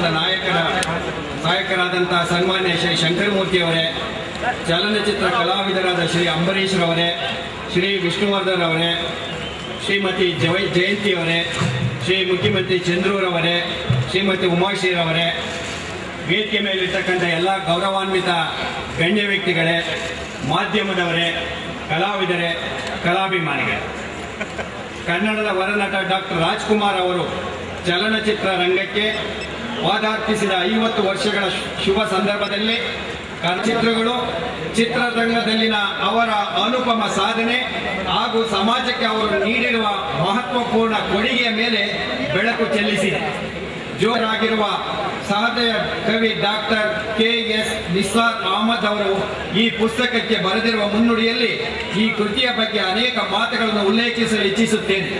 Speaker 13: ನಾಯಕರಾದಂತಹ ಸನ್ಮಾನ್ಯ ಶ್ರೀ ಶಂಕರಮೂರ್ತಿ ಅವರೇ, ಚಲನಚಿತ್ರ ಕಲಾವಿದರಾದ ಶ್ರೀ ಅಂಬರೀಶ್ ರವರೇ, ಶ್ರೀ ವಿಷ್ಣುವರ್ಧನ್ ಅವರೇ, ಶ್ರೀಮತಿ ಜಯಂತಿ ಅವರೇ, ಶ್ರೀ ಮುಖ್ಯಮಂತ್ರಿ ಚಂದ್ರೂರವರೇ, ಶ್ರೀಮತಿ ಉಮಾಶ್ರೀರವರೇ, ವೇದಿಕೆ ಮೇಲಿರ್ತಕ್ಕಂಥ ಎಲ್ಲ ಗೌರವಾನ್ವಿತ ಗಣ್ಯ ವ್ಯಕ್ತಿಗಳೇ, ಮಾಧ್ಯಮದವರೇ, ಕಲಾವಿದರೇ, ಕಲಾಭಿಮಾನಿಗಳೇ, ಕನ್ನಡದ ವರನಟ ಡಾಕ್ಟರ್ ರಾಜ್ಕುಮಾರ್ ಅವರು ಚಲನಚಿತ್ರ ರಂಗಕ್ಕೆ ಪಾದಾರ್ಪಿಸಿದ 50 ವರ್ಷಗಳ ಶುಭ ಸಂದರ್ಭದಲ್ಲಿ ಚಿತ್ರಗಳು, ಚಿತ್ರರಂಗದಲ್ಲಿನ ಅವರ ಅನುಪಮ ಸಾಧನೆ ಹಾಗೂ ಸಮಾಜಕ್ಕೆ ಅವರು ನೀಡಿರುವ ಮಹತ್ವಪೂರ್ಣ ಕೊಡುಗೆಯ ಮೇಲೆ ಬೆಳಕು ಚೆಲ್ಲಿಸಿದೆ. ಜೋರಾಗಿರುವ ಸಹೃದಯ ಕವಿ ಡಾಕ್ಟರ್ KS ನಿಸಾರ್ ಅಹಮದ್ ಅವರು ಈ ಪುಸ್ತಕಕ್ಕೆ ಬರೆದಿರುವ ಮುನ್ನುಡಿಯಲ್ಲಿ ಈ ಕೃತಿಯ ಬಗ್ಗೆ ಅನೇಕ ಮಾತುಗಳನ್ನು ಉಲ್ಲೇಖಿಸಲು ಇಚ್ಛಿಸುತ್ತೇನೆ.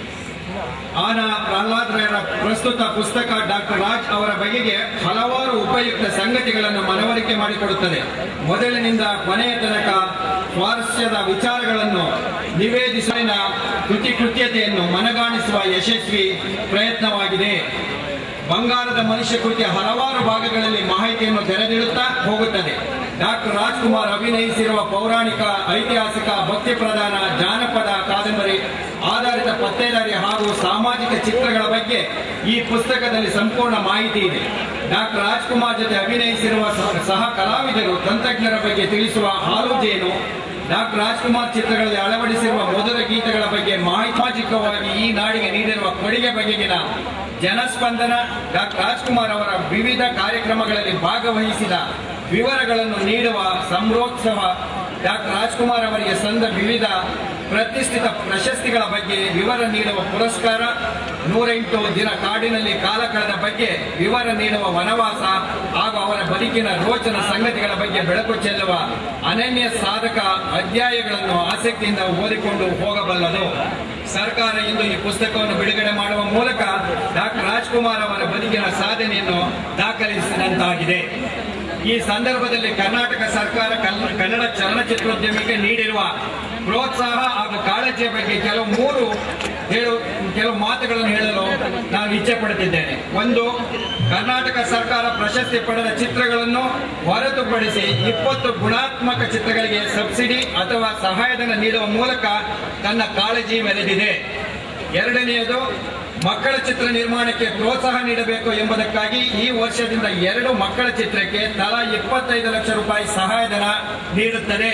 Speaker 13: ಆನಾ ಪ್ರಹ್ಲಾದರ ಪ್ರಸ್ತುತ ಪುಸ್ತಕ ಡಾಕ್ಟರ್ ರಾಜ್ ಅವರ ಬಗೆಗೆ ಹಲವಾರು ಉಪಯುಕ್ತ ಸಂಗತಿಗಳನ್ನು ಮನವರಿಕೆ ಮಾಡಿಕೊಡುತ್ತದೆ. ಮೊದಲಿನಿಂದ ಕೊನೆಯ ತನಕ ಸ್ವಾರಸ್ಯದ ವಿಚಾರಗಳನ್ನು ನಿವೇದಿಸುವ ಕೃತ್ಯತೆಯನ್ನು ಮನಗಾಣಿಸುವ ಯಶಸ್ವಿ ಪ್ರಯತ್ನವಾಗಿದೆ. ಬಂಗಾರದ ಮನುಷ್ಯ ಕೃತಿಯ ಹಲವಾರು ಭಾಗಗಳಲ್ಲಿ ಮಾಹಿತಿಯನ್ನು ತೆರೆದಿಡುತ್ತಾ ಹೋಗುತ್ತದೆ. ಡಾಕ್ಟರ್ ರಾಜ್ಕುಮಾರ್ ಅಭಿನಯಿಸಿರುವ ಪೌರಾಣಿಕ, ಐತಿಹಾಸಿಕ, ಭಕ್ತಿ ಪ್ರಧಾನ, ಜಾನಪದ ಕಾದಂಬರಿ ಆಧಾರಿತ ಪತ್ತೇದಾರಿ ಹಾಗೂ ಸಾಮಾಜಿಕ ಚಿತ್ರಗಳ ಬಗ್ಗೆ ಈ ಪುಸ್ತಕದಲ್ಲಿ ಸಂಪೂರ್ಣ ಮಾಹಿತಿ ಇದೆ. ಡಾಕ್ಟರ್ ರಾಜ್ಕುಮಾರ್ ಜೊತೆ ಅಭಿನಯಿಸಿರುವ ಸಹ ಕಲಾವಿದರು, ತಂತ್ರಜ್ಞರ ಬಗ್ಗೆ ತಿಳಿಸುವ ಆಲೋಚನೆಯನ್ನು, ಡಾಕ್ಟರ್ ರಾಜ್ಕುಮಾರ್ ಚಿತ್ರಗಳಲ್ಲಿ ಅಳವಡಿಸಿರುವ ಮಧುರ ಗೀತೆಗಳ ಬಗ್ಗೆ ಸಾಮಾಜಿಕವಾಗಿ ಈ ನಾಡಿಗೆ ನೀಡಿರುವ ಕೊಡುಗೆ ಬಗೆಗಿನ ಜನಸ್ಪಂದನ, ಡಾಕ್ಟರ್ ರಾಜ್ಕುಮಾರ್ ಅವರ ವಿವಿಧ ಕಾರ್ಯಕ್ರಮಗಳಲ್ಲಿ ಭಾಗವಹಿಸಿದ ವಿವರಗಳನ್ನು ನೀಡುವ ಸಂಭ್ರೋತ್ಸವ, ಡಾಕ್ಟರ್ ರಾಜ್ಕುಮಾರ್ ಅವರಿಗೆ ಸಂದ ವಿವಿಧ ಪ್ರತಿಷ್ಠಿತ ಪ್ರಶಸ್ತಿಗಳ ಬಗ್ಗೆ ವಿವರ ನೀಡುವ ಪುರಸ್ಕಾರ, 108 ದಿನ ಕಾಡಿನಲ್ಲಿ ಕಾಲ ಕಳೆದ ಬಗ್ಗೆ ವಿವರ ನೀಡುವ ವನವಾಸ ಹಾಗೂ ಅವರ ಬದುಕಿನ ರೋಚನ ಸಂಗತಿಗಳ ಬಗ್ಗೆ ಬೆಳಕು ಚೆಲ್ಲುವ ಅನನ್ಯ ಸಾಧಕ ಅಧ್ಯಾಯಗಳನ್ನು ಆಸಕ್ತಿಯಿಂದ ಓದಿಕೊಂಡು ಹೋಗಬಲ್ಲದು. ಸರ್ಕಾರ ಇಂದು ಈ ಪುಸ್ತಕವನ್ನು ಬಿಡುಗಡೆ ಮಾಡುವ ಮೂಲಕ ಡಾಕ್ಟರ್ ರಾಜ್ಕುಮಾರ್ ಅವರ ಬದುಕಿನ ಸಾಧನೆಯನ್ನು ದಾಖಲಿಸಿದಂತಾಗಿದೆ. ಈ ಸಂದರ್ಭದಲ್ಲಿ ಕರ್ನಾಟಕ ಸರ್ಕಾರ ಕನ್ನಡ ಚಲನಚಿತ್ರೋದ್ಯಮಿಗೆ ನೀಡಿರುವ ಪ್ರೋತ್ಸಾಹ ಹಾಗೂ ಕಾಳಜಿಯ ಬಗ್ಗೆ ಕೆಲವು ಮಾತುಗಳನ್ನು ಹೇಳಲು ನಾನು ಇಚ್ಛೆ ಪಡುತ್ತಿದ್ದೇನೆ. ಒಂದು, ಕರ್ನಾಟಕ ಸರ್ಕಾರ ಪ್ರಶಸ್ತಿ ಪಡೆದ ಚಿತ್ರಗಳನ್ನು ಹೊರತುಪಡಿಸಿ 20 ಗುಣಾತ್ಮಕ ಚಿತ್ರಗಳಿಗೆ ಸಬ್ಸಿಡಿ ಅಥವಾ ಸಹಾಯಧನ ನೀಡುವ ಮೂಲಕ ತನ್ನ ಕಾಳಜಿ ಮೆರೆದಿದೆ. ಎರಡನೆಯದು, ಮಕ್ಕಳ ಚಿತ್ರ ನಿರ್ಮಾಣಕ್ಕೆ ಪ್ರೋತ್ಸಾಹ ನೀಡಬೇಕು ಎಂಬುದಕ್ಕಾಗಿ ಈ ವರ್ಷದಿಂದ 2 ಮಕ್ಕಳ ಚಿತ್ರಕ್ಕೆ ತಲಾ 25 ಲಕ್ಷ ರೂಪಾಯಿ ಸಹಾಯಧನ ನೀಡುತ್ತದೆ.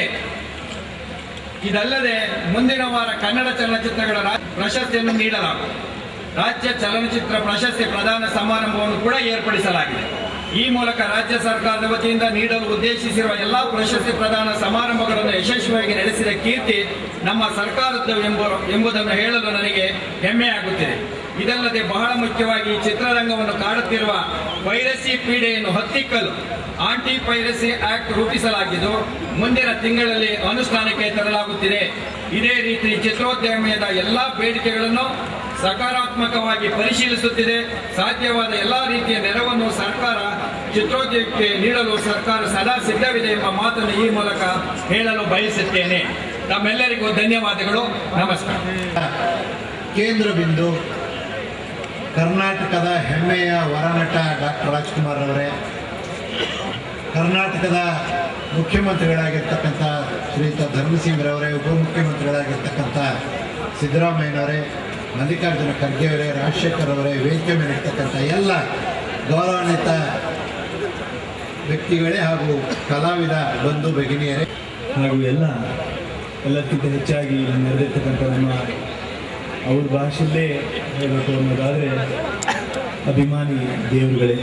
Speaker 13: ಇದಲ್ಲದೆ ಮುಂದಿನ ವಾರ ಕನ್ನಡ ಚಲನಚಿತ್ರಗಳ ಪ್ರಶಸ್ತಿಯನ್ನು ನೀಡಲಾಗುತ್ತದೆ. ರಾಜ್ಯ ಚಲನಚಿತ್ರ ಪ್ರಶಸ್ತಿ ಪ್ರದಾನ ಸಮಾರಂಭವನ್ನು ಕೂಡ ಏರ್ಪಡಿಸಲಾಗಿದೆ. ಈ ಮೂಲಕ ರಾಜ್ಯ ಸರ್ಕಾರದ ವತಿಯಿಂದ ನೀಡಲು ಉದ್ದೇಶಿಸಿರುವ ಎಲ್ಲಾ ಪ್ರಶಸ್ತಿ ಪ್ರದಾನ ಸಮಾರಂಭಗಳನ್ನು ಯಶಸ್ವಿಯಾಗಿ ನಡೆಸಿದ ಕೀರ್ತಿ ನಮ್ಮ ಸರ್ಕಾರದ್ದು ಎಂಬುದನ್ನು ಹೇಳಲು ನನಗೆ ಹೆಮ್ಮೆಯಾಗುತ್ತಿದೆ. ಇದಲ್ಲದೆ ಬಹಳ ಮುಖ್ಯವಾಗಿ ಚಿತ್ರರಂಗವನ್ನು ಕಾಡುತ್ತಿರುವ ಪೈರಸಿ ಪೀಡೆಯನ್ನು ಹತ್ತಿಕ್ಕಲು ಆಂಟಿ ಪೈರಸಿ ಆಕ್ಟ್ ರೂಪಿಸಲಾಗಿದ್ದು ಮುಂದಿನ ತಿಂಗಳಲ್ಲಿ ಅನುಷ್ಠಾನಕ್ಕೆ ತರಲಾಗುತ್ತಿದೆ. ಇದೇ ರೀತಿ ಚಿತ್ರೋದ್ಯಮದ ಎಲ್ಲಾ ಬೇಡಿಕೆಗಳನ್ನು ಸಕಾರಾತ್ಮಕವಾಗಿ ಪರಿಶೀಲಿಸುತ್ತಿದೆ. ಸಾಧ್ಯವಾದ ಎಲ್ಲಾ ರೀತಿಯ ನೆರವನ್ನು ಸರ್ಕಾರ ಚಿತ್ರೋದ್ಯಮಕ್ಕೆ ನೀಡಲು ಸರ್ಕಾರ ಸದಾ ಸಿದ್ಧವಿದೆ ಎಂಬ ಮಾತನ್ನು ಈ ಮೂಲಕ ಹೇಳಲು ಬಯಸುತ್ತೇನೆ. ತಮ್ಮೆಲ್ಲರಿಗೂ ಧನ್ಯವಾದಗಳು. ನಮಸ್ಕಾರ.
Speaker 14: ಕೇಂದ್ರ ಬಿಂದು ಕರ್ನಾಟಕದ ಹೆಮ್ಮೆಯ ವರನಟ ಡಾಕ್ಟರ್ ರಾಜ್ಕುಮಾರ್ ಅವರೇ, ಕರ್ನಾಟಕದ ಮುಖ್ಯಮಂತ್ರಿಗಳಾಗಿರ್ತಕ್ಕಂಥ ಶ್ರೀಯುತ ಧರ್ಮಸಿಂಗ್ರವರೇ, ಉಪಮುಖ್ಯಮಂತ್ರಿಗಳಾಗಿರ್ತಕ್ಕಂಥ ಸಿದ್ದರಾಮಯ್ಯನವರೇ, ಮಲ್ಲಿಕಾರ್ಜುನ ಖರ್ಗೆ ಅವರೇ, ರಾಜಶೇಖರ್ ಅವರೇ, ವೇದಿಕೆ ಮೇಲಿರ್ತಕ್ಕಂಥ ಎಲ್ಲ ಗೌರವಾನ್ವಿತ ವ್ಯಕ್ತಿಗಳೇ ಹಾಗೂ ಕಲಾವಿದ ಬಂಧು ಭಗಿನಿಯರೇ
Speaker 15: ಹಾಗೂ ಎಲ್ಲಕ್ಕಿಂತ ಹೆಚ್ಚಾಗಿ ನಡೆದಿರ್ತಕ್ಕಂಥ ನಮ್ಮ ಅವ್ರ ಭಾಷೆಯಲ್ಲೇ ಹೇಳಬೇಕು ಅನ್ನೋದಾದರೆ ಅಭಿಮಾನಿ ದೇವರುಗಳೇ,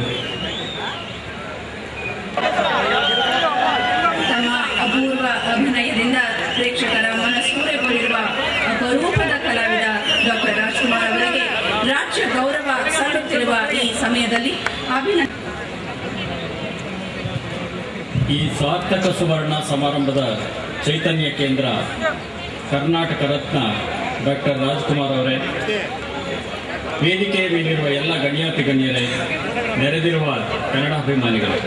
Speaker 6: ತಮ್ಮ ಅಪೂರ್ವ ಅಭಿನಯದಿಂದ ಪ್ರೇಕ್ಷಕರ ಮನಸ್ಸೂರೆಗೊಂಡಿರುವ ಅಪರೂಪದ ಕಲಾವಿದ ಡಾಕ್ಟರ್ ರಾಜ್ಕುಮಾರ್ ಅವರಿಗೆ ರಾಜ್ಯ ಗೌರವ ಸಲ್ಲುತ್ತಿರುವ ಈ ಸಮಯದಲ್ಲಿ
Speaker 16: ಈ ಸಾರ್ಥಕ ಸುವರ್ಣ ಸಮಾರಂಭದ ಚೈತನ್ಯ ಕೇಂದ್ರ ಕರ್ನಾಟಕ ರತ್ನ ಡಾಕ್ಟರ್ ರಾಜ್ಕುಮಾರ್ ಅವರೇ, ವೇದಿಕೆ ಮೇಲಿರುವ ಎಲ್ಲ ಗಣ್ಯಾತಿ ಗಣ್ಯರೇ, ನೆರೆದಿರುವ ಕನ್ನಡಾಭಿಮಾನಿಗಳು,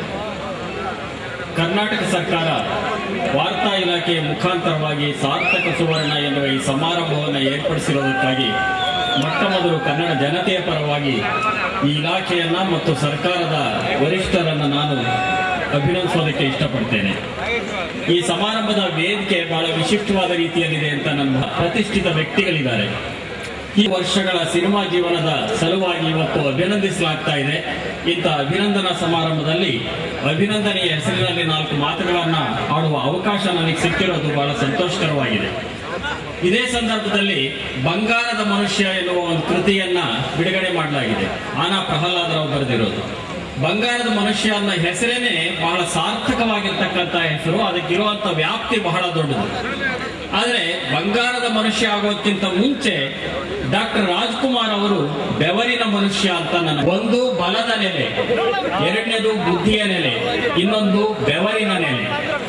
Speaker 16: ಕರ್ನಾಟಕ ಸರ್ಕಾರ ವಾರ್ತಾ ಇಲಾಖೆಯ ಮುಖಾಂತರವಾಗಿ ಸಾರ್ಥಕ ಸುವರ್ಣ ಎನ್ನುವ ಈ ಸಮಾರಂಭವನ್ನು ಏರ್ಪಡಿಸಿರುವುದಕ್ಕಾಗಿ ಮೊಟ್ಟ ಮೊದಲು ಕನ್ನಡ ಜನತೆಯ ಪರವಾಗಿ ಈ ಇಲಾಖೆಯನ್ನ ಮತ್ತು ಸರ್ಕಾರದ ವರಿಷ್ಠರನ್ನು ನಾನು ಅಭಿನಂದಿಸೋದಕ್ಕೆ ಇಷ್ಟಪಡ್ತೇನೆ. ಈ ಸಮಾರಂಭದ ವೇದಿಕೆ ಬಹಳ ವಿಶಿಷ್ಟವಾದ ರೀತಿಯಲ್ಲಿದೆ ಅಂತ ನಮ್ಮ ಪ್ರತಿಷ್ಠಿತ ವ್ಯಕ್ತಿಗಳಿದ್ದಾರೆ. ಈ ವರ್ಷಗಳ ಸಿನಿಮಾ ಜೀವನದ ಸಲುವಾಗಿ ಇವತ್ತು ಅಭಿನಂದಿಸಲಾಗ್ತಾ ಇದೆ. ಇಂಥ ಅಭಿನಂದನಾ ಸಮಾರಂಭದಲ್ಲಿ ಅಭಿನಂದನೆಯ ಹೆಸರಿನಲ್ಲಿ 4 ಮಾತುಗಳನ್ನ ಆಡುವ ಅವಕಾಶ ನನಗೆ ಸಿಕ್ಕಿರೋದು ಬಹಳ ಸಂತೋಷಕರವಾಗಿದೆ. ಇದೇ ಸಂದರ್ಭದಲ್ಲಿ ಬಂಗಾರದ ಮನುಷ್ಯ ಎನ್ನುವ ಒಂದು ಕೃತಿಯನ್ನ ಬಿಡುಗಡೆ ಮಾಡಲಾಗಿದೆ. ಆನಾ ಪ್ರಹ್ಲಾದರಾವ್ ಬರೆದಿರೋದು. ಬಂಗಾರದ ಮನುಷ್ಯ ಅನ್ನೋ ಹೆಸರೇನೆ ಬಹಳ ಸಾರ್ಥಕವಾಗಿರ್ತಕ್ಕಂಥ ಹೆಸರು, ಅದಕ್ಕಿರುವಂತ ವ್ಯಾಪ್ತಿ ಬಹಳ ದೊಡ್ಡದು. ಆದರೆ ಬಂಗಾರದ ಮನುಷ್ಯ ಆಗೋದಕ್ಕಿಂತ ಮುಂಚೆ ಡಾಕ್ಟರ್ ರಾಜ್ಕುಮಾರ್ ಅವರು ಬೆವರಿನ ಮನುಷ್ಯ ಅಂತ ಒಂದು ಬಲದ ನೆಲೆ, ಎರಡನೇದು ಬುದ್ಧಿಯ ನೆಲೆ, ಇನ್ನೊಂದು ಬೆವರಿನ ನೆಲೆ.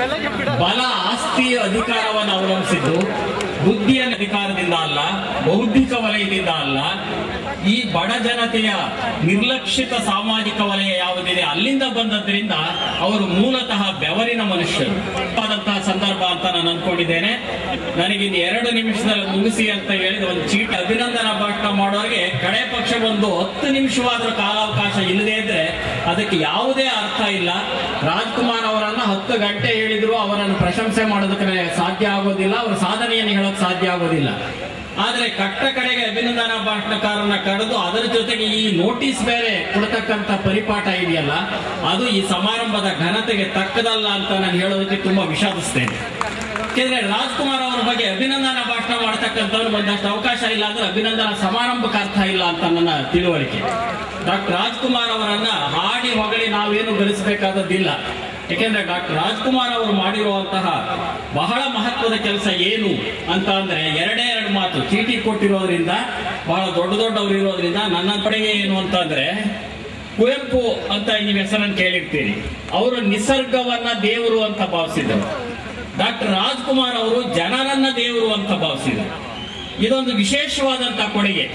Speaker 16: ಬಲ ಆಸ್ತಿಯ ಅಧಿಕಾರವನ್ನು ಅವಲಂಬಿಸಿದ್ದು, ಬುದ್ಧಿಯ ಅಧಿಕಾರದಿಂದ ಅಲ್ಲ, ಬೌದ್ಧಿಕ ವಲಯದಿಂದ ಅಲ್ಲ, ಈ ಬಡ ಜನತೆಯ ನಿರ್ಲಕ್ಷಿತ ಸಾಮಾಜಿಕ ವಲಯ ಯಾವುದಿದೆ ಅಲ್ಲಿಂದ ಬಂದದ್ರಿಂದ ಅವರು ಮೂಲತಃ ಬೆವರಿನ ಮನುಷ್ಯರು ಆದಂತಹ ಸಂದರ್ಭ ಅಂತ ನಾನು ಅಂದ್ಕೊಂಡಿದ್ದೇನೆ. ನನಗಿನ್ನು 2 ನಿಮಿಷದಲ್ಲಿ ಮುಗಿಸಿ ಅಂತ ಹೇಳಿದ ಒಂದು ಚೀಟಿ ಅಭಿನಂದನಾ ಭಾಷಣ ಮಾಡೋರಿಗೆ ಕಡೆ ಪಕ್ಷ ಒಂದು 10 ನಿಮಿಷವಾದ್ರೂ ಕಾಲಾವಕಾಶ ಇಲ್ಲದೆ ಇದ್ರೆ ಅದಕ್ಕೆ ಯಾವುದೇ ಅರ್ಥ ಇಲ್ಲ. ರಾಜ್ಕುಮಾರ್ ಅವರನ್ನ 10 ಗಂಟೆ ಹೇಳಿದ್ರು ಅವರನ್ನು ಪ್ರಶಂಸೆ ಮಾಡೋದಕ್ಕೆ ಸಾಧ್ಯ ಆಗೋದಿಲ್ಲ, ಅವರ ಸಾಧನೆಯನ್ನು ಹೇಳೋಕೆ ಸಾಧ್ಯ ಆಗೋದಿಲ್ಲ. ಆದ್ರೆ ಕಟ್ಟ ಕಡೆಗೆ ಅಭಿನಂದನಾ ಭಾಷಣಕಾರನ ಕರೆದು ಅದರ ಜೊತೆಗೆ ಈ ನೋಟಿಸ್ ಬೇರೆ ಕೊಡ್ತಕ್ಕಂಥ ಪರಿಪಾಠ ಇದೆಯಲ್ಲ, ಅದು ಈ ಸಮಾರಂಭದ ಘನತೆಗೆ ತಕ್ಕದಲ್ಲ ಅಂತ ನಾನು ಹೇಳೋದಕ್ಕೆ ತುಂಬಾ ವಿಷಾದಿಸ್ತೇನೆ. ಯಾಕೆಂದ್ರೆ ರಾಜ್ಕುಮಾರ್ ಅವರ ಬಗ್ಗೆ ಅಭಿನಂದನಾ ಭಾಷಣ ಮಾಡ್ತಕ್ಕಂಥವ್ರು ಒಂದಷ್ಟು ಅವಕಾಶ ಇಲ್ಲ ಅಂದ್ರೆ ಅಭಿನಂದನಾ ಸಮಾರಂಭಕ್ಕೆ ಅರ್ಥ ಇಲ್ಲ ಅಂತ ನನ್ನ ತಿಳುವಳಿಕೆ. ಡಾಕ್ಟರ್ ರಾಜ್ಕುಮಾರ್ ಅವರನ್ನ ಹಾಡಿ ಹೊಗಳಿ ನಾವೇನು ಗಳಿಸಬೇಕಾದದ್ದಿಲ್ಲ. ಯಾಕೆಂದ್ರೆ ಡಾಕ್ಟರ್ ರಾಜ್ಕುಮಾರ್ ಅವರು ಮಾಡಿರುವಂತಹ ಬಹಳ ಮಹತ್ವದ ಕೆಲಸ ಏನು ಅಂತ ಅಂದ್ರೆ 2 ಮಾತು ಚೀಟಿ ಕೊಟ್ಟಿರೋದ್ರಿಂದ, ಬಹಳ ದೊಡ್ಡವರು ಇರೋದ್ರಿಂದ ನನ್ನ ಕಡೆಗೆ ಏನು ಅಂತ ಅಂದ್ರೆ, ಕುವೆಂಪು ಅಂತ ನೀವು ಹೆಸರನ್ನು ಕೇಳಿರ್ತೀರಿ. ಅವರು ನಿಸರ್ಗವನ್ನ ದೇವರು ಅಂತ ಭಾವಿಸಿದರು. ಡಾಕ್ಟರ್ ರಾಜ್ಕುಮಾರ್ ಅವರು ಜನರನ್ನ ದೇವರು ಅಂತ ಭಾವಿಸಿದರು. ಇದೊಂದು ವಿಶೇಷವಾದಂತ ಕೊಡುಗೆ.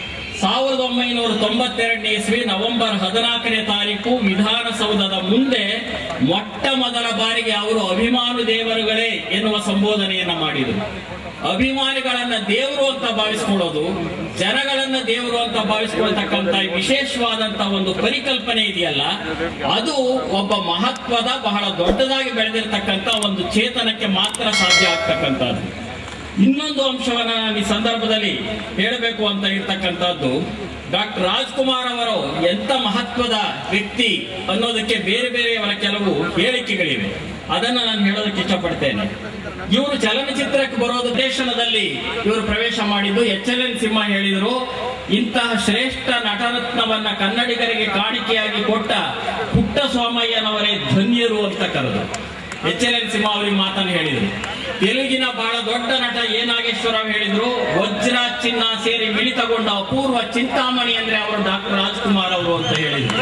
Speaker 16: 1992 ಇಸ್ವಿ ನವೆಂಬರ್ 14ನೇ ತಾರೀಕು ವಿಧಾನಸೌಧದ ಮುಂದೆ ಮೊಟ್ಟ ಮೊದಲ ಬಾರಿಗೆ ಅವರು ಅಭಿಮಾನಿ ದೇವರುಗಳೇ ಎನ್ನುವ ಸಂಬೋಧನೆಯನ್ನ ಮಾಡಿದರು. ಅಭಿಮಾನಿಗಳನ್ನ ದೇವರು ಅಂತ ಭಾವಿಸ್ಕೊಳ್ಳೋದು, ಜನಗಳನ್ನ ದೇವರು ಅಂತ ಭಾವಿಸ್ಕೊಳ್ತಕ್ಕಂಥ ವಿಶೇಷವಾದಂತಹ ಒಂದು ಪರಿಕಲ್ಪನೆ ಇದೆಯಲ್ಲ, ಅದು ಒಬ್ಬ ಮಹತ್ವದ ಬಹಳ ದೊಡ್ಡದಾಗಿ ಬೆಳೆದಿರ್ತಕ್ಕಂಥ ಒಂದು ಚೇತನಕ್ಕೆ ಮಾತ್ರ ಸಾಧ್ಯ ಆಗ್ತಕ್ಕಂಥದ್ದು. ಇನ್ನೊಂದು ಅಂಶವನ್ನ ನಾನು ಈ ಸಂದರ್ಭದಲ್ಲಿ ಹೇಳಬೇಕು ಅಂತ ಇರ್ತಕ್ಕಂಥದ್ದು, ಡಾಕ್ಟರ್ ರಾಜ್ಕುಮಾರ್ ಅವರು ಎಂತ ಮಹತ್ವದ ವ್ಯಕ್ತಿ ಅನ್ನೋದಕ್ಕೆ ಬೇರೆ ಬೇರೆಯವರ ಕೆಲವು ಹೇಳಿಕೆಗಳಿವೆ. ಅದನ್ನ ನಾನು ಹೇಳೋದಕ್ಕೆ ಇಷ್ಟಪಡ್ತೇನೆ. ಇವರು ಚಲನಚಿತ್ರಕ್ಕೆ ಬರೋದು ದೇಶದಲ್ಲಿ ಇವರು ಪ್ರವೇಶ ಮಾಡಿದ್ದು HLN ಸಿಂಹ ಹೇಳಿದ್ರು, ಇಂತಹ ಶ್ರೇಷ್ಠ ನಟರತ್ನವನ್ನ ಕನ್ನಡಿಗರಿಗೆ ಕಾಣಿಕೆಯಾಗಿ ಕೊಟ್ಟ ಪುಟ್ಟಸ್ವಾಮಯ್ಯನವರೇ ಧನ್ಯರು ಅಂತ ಕರೆದು HLN ಸಿಂಹ ಅವರಿಗೆ ಮಾತನ್ನು ಹೇಳಿದರು. ತೆಲುಗಿನ ಬಹಳ ದೊಡ್ಡ ನಟ ಎ ನಾಗೇಶ್ವರರಾವ್ ಹೇಳಿದ್ರು, ವಜ್ರ ಚಿನ್ನ ಸೇರಿ ಮಿಳಿತಗೊಂಡ ಅಪೂರ್ವ ಚಿಂತಾಮಣಿ ಅಂದ್ರೆ ಅವರು ಡಾಕ್ಟರ್ ರಾಜ್ಕುಮಾರ್ ಅವರು ಅಂತ ಹೇಳಿದ್ರು.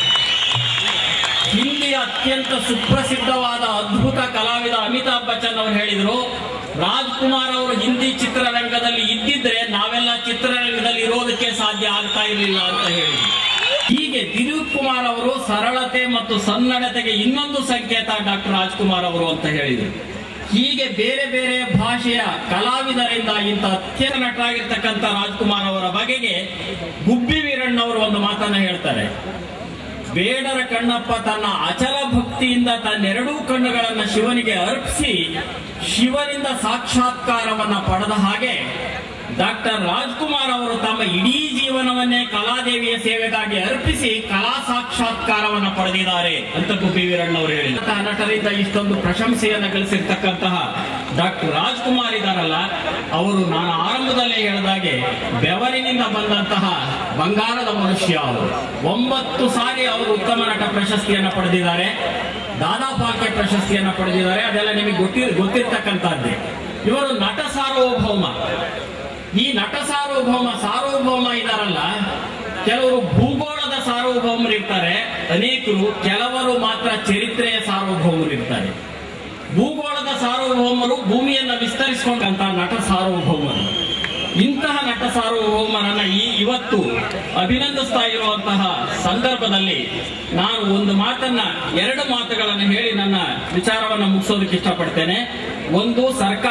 Speaker 16: ಹಿಂದಿಯ ಅತ್ಯಂತ ಸುಪ್ರಸಿದ್ಧವಾದ ಅದ್ಭುತ ಕಲಾವಿದ ಅಮಿತಾಬ್ ಬಚ್ಚನ್ ಅವರು ಹೇಳಿದ್ರು, ರಾಜ್ಕುಮಾರ್ ಅವರು ಹಿಂದಿ ಚಿತ್ರರಂಗದಲ್ಲಿ ಇದ್ದಿದ್ರೆ ನಾವೆಲ್ಲ ಚಿತ್ರರಂಗದಲ್ಲಿ ಇರೋದಕ್ಕೆ ಸಾಧ್ಯ ಆಗ್ತಾ ಇರಲಿಲ್ಲ ಅಂತ ಹೇಳಿದ್ರು. ಹೀಗೆ ದಿಲೀಪ್ ಕುಮಾರ್ ಅವರು ಸರಳತೆ ಮತ್ತು ಸನ್ನಡತೆಗೆ ಇನ್ನೊಂದು ಸಂಕೇತ ಡಾಕ್ಟರ್ ರಾಜ್ಕುಮಾರ್ ಅವರು ಅಂತ ಹೇಳಿದರು. ಹೀಗೆ ಬೇರೆ ಬೇರೆ ಭಾಷೆಯ ಕಲಾವಿದರಿಂದ ಇಂಥ ಅತ್ಯಂತ ನಟರಾಗಿರ್ತಕ್ಕಂಥ ರಾಜ್ಕುಮಾರ್ ಅವರ ಬಗೆಗೆ ಗುಬ್ಬಿ ವೀರಣ್ಣವರು ಒಂದು ಮಾತನ್ನ ಹೇಳ್ತಾರೆ. ಬೇಡರ ಕಣ್ಣಪ್ಪ ತನ್ನ ಅಚಲ ಭಕ್ತಿಯಿಂದ ತನ್ನೆರಡೂ ಕಣ್ಣುಗಳನ್ನು ಶಿವನಿಗೆ ಅರ್ಪಿಸಿ ಶಿವನಿಂದ ಸಾಕ್ಷಾತ್ಕಾರವನ್ನ ಪಡೆದ ಹಾಗೆ ಡಾಕ್ಟರ್ ರಾಜ್ಕುಮಾರ್ ಅವರು ತಮ್ಮ ಇಡೀ ಜೀವನವನ್ನೇ ಕಲಾದೇವಿಯ ಸೇವೆಗಾಗಿ ಅರ್ಪಿಸಿ ಕಲಾ ಸಾಕ್ಷಾತ್ಕಾರವನ್ನು ಪಡೆದಿದ್ದಾರೆ ಅಂತ ಗುಬ್ಬಿ ವೀರಣ್ಣವರು ಹೇಳಿದರು. ನಟರಿಂದ ಇಷ್ಟೊಂದು ಪ್ರಶಂಸೆಯನ್ನು ಗಳಿಸಿರ್ತಕ್ಕಂತಹ ಡಾಕ್ಟರ್ ರಾಜ್ಕುಮಾರ್ ಇದಾರಲ್ಲ, ಅವರು ನಾನು ಆರಂಭದಲ್ಲೇ ಹೇಳಿದಾಗೆ ಬೆವರಿನಿಂದ ಬಂದಂತಹ ಬಂಗಾರದ ಮನುಷ್ಯ. ಅವರು 9 ಸಾರಿ ಅವರು ಉತ್ತಮ ನಟ ಪ್ರಶಸ್ತಿಯನ್ನು ಪಡೆದಿದ್ದಾರೆ, ದಾದಾ ಫಾಲ್ಕೆ ಪ್ರಶಸ್ತಿಯನ್ನು ಪಡೆದಿದ್ದಾರೆ. ಅದೆಲ್ಲ ನಿಮಗೆ ಗೊತ್ತಿರ್ತಕ್ಕಂಥದ್ದೇ. ಇವರು ನಟ ಸಾರ್ವಭೌಮ. ಈ ನಟ ಸಾರ್ವಭೌಮ ಇದಾರಲ್ಲ, ಕೆಲವರು ಭೂಗೋಳದ ಸಾರ್ವಭೌಮರು ಇರ್ತಾರೆ, ಅನೇಕರು ಕೆಲವರು ಮಾತ್ರ ಚರಿತ್ರೆಯ ಸಾರ್ವಭೌಮರು ಇರ್ತಾರೆ. ಭೂಗೋಳದ ಸಾರ್ವಭೌಮರು ಭೂಮಿಯನ್ನ ವಿಸ್ತರಿಸಿಕೊಂಡಂತ ನಟ ಸಾರ್ವಭೌಮರು. ಇಂತಹ ನಟ ಸಾರ್ವಭೌಮರನ್ನ ಇವತ್ತು ಅಭಿನಂದಿಸ್ತಾ ಇರುವಂತಹ ಸಂದರ್ಭದಲ್ಲಿ ನಾನು ಒಂದು ಮಾತನ್ನ 2 ಮಾತುಗಳನ್ನು ಹೇಳಿ ನನ್ನ ವಿಚಾರವನ್ನ ಮುಗಿಸೋದಕ್ಕೆ ಇಷ್ಟಪಡ್ತೇನೆ. ಒಂದು,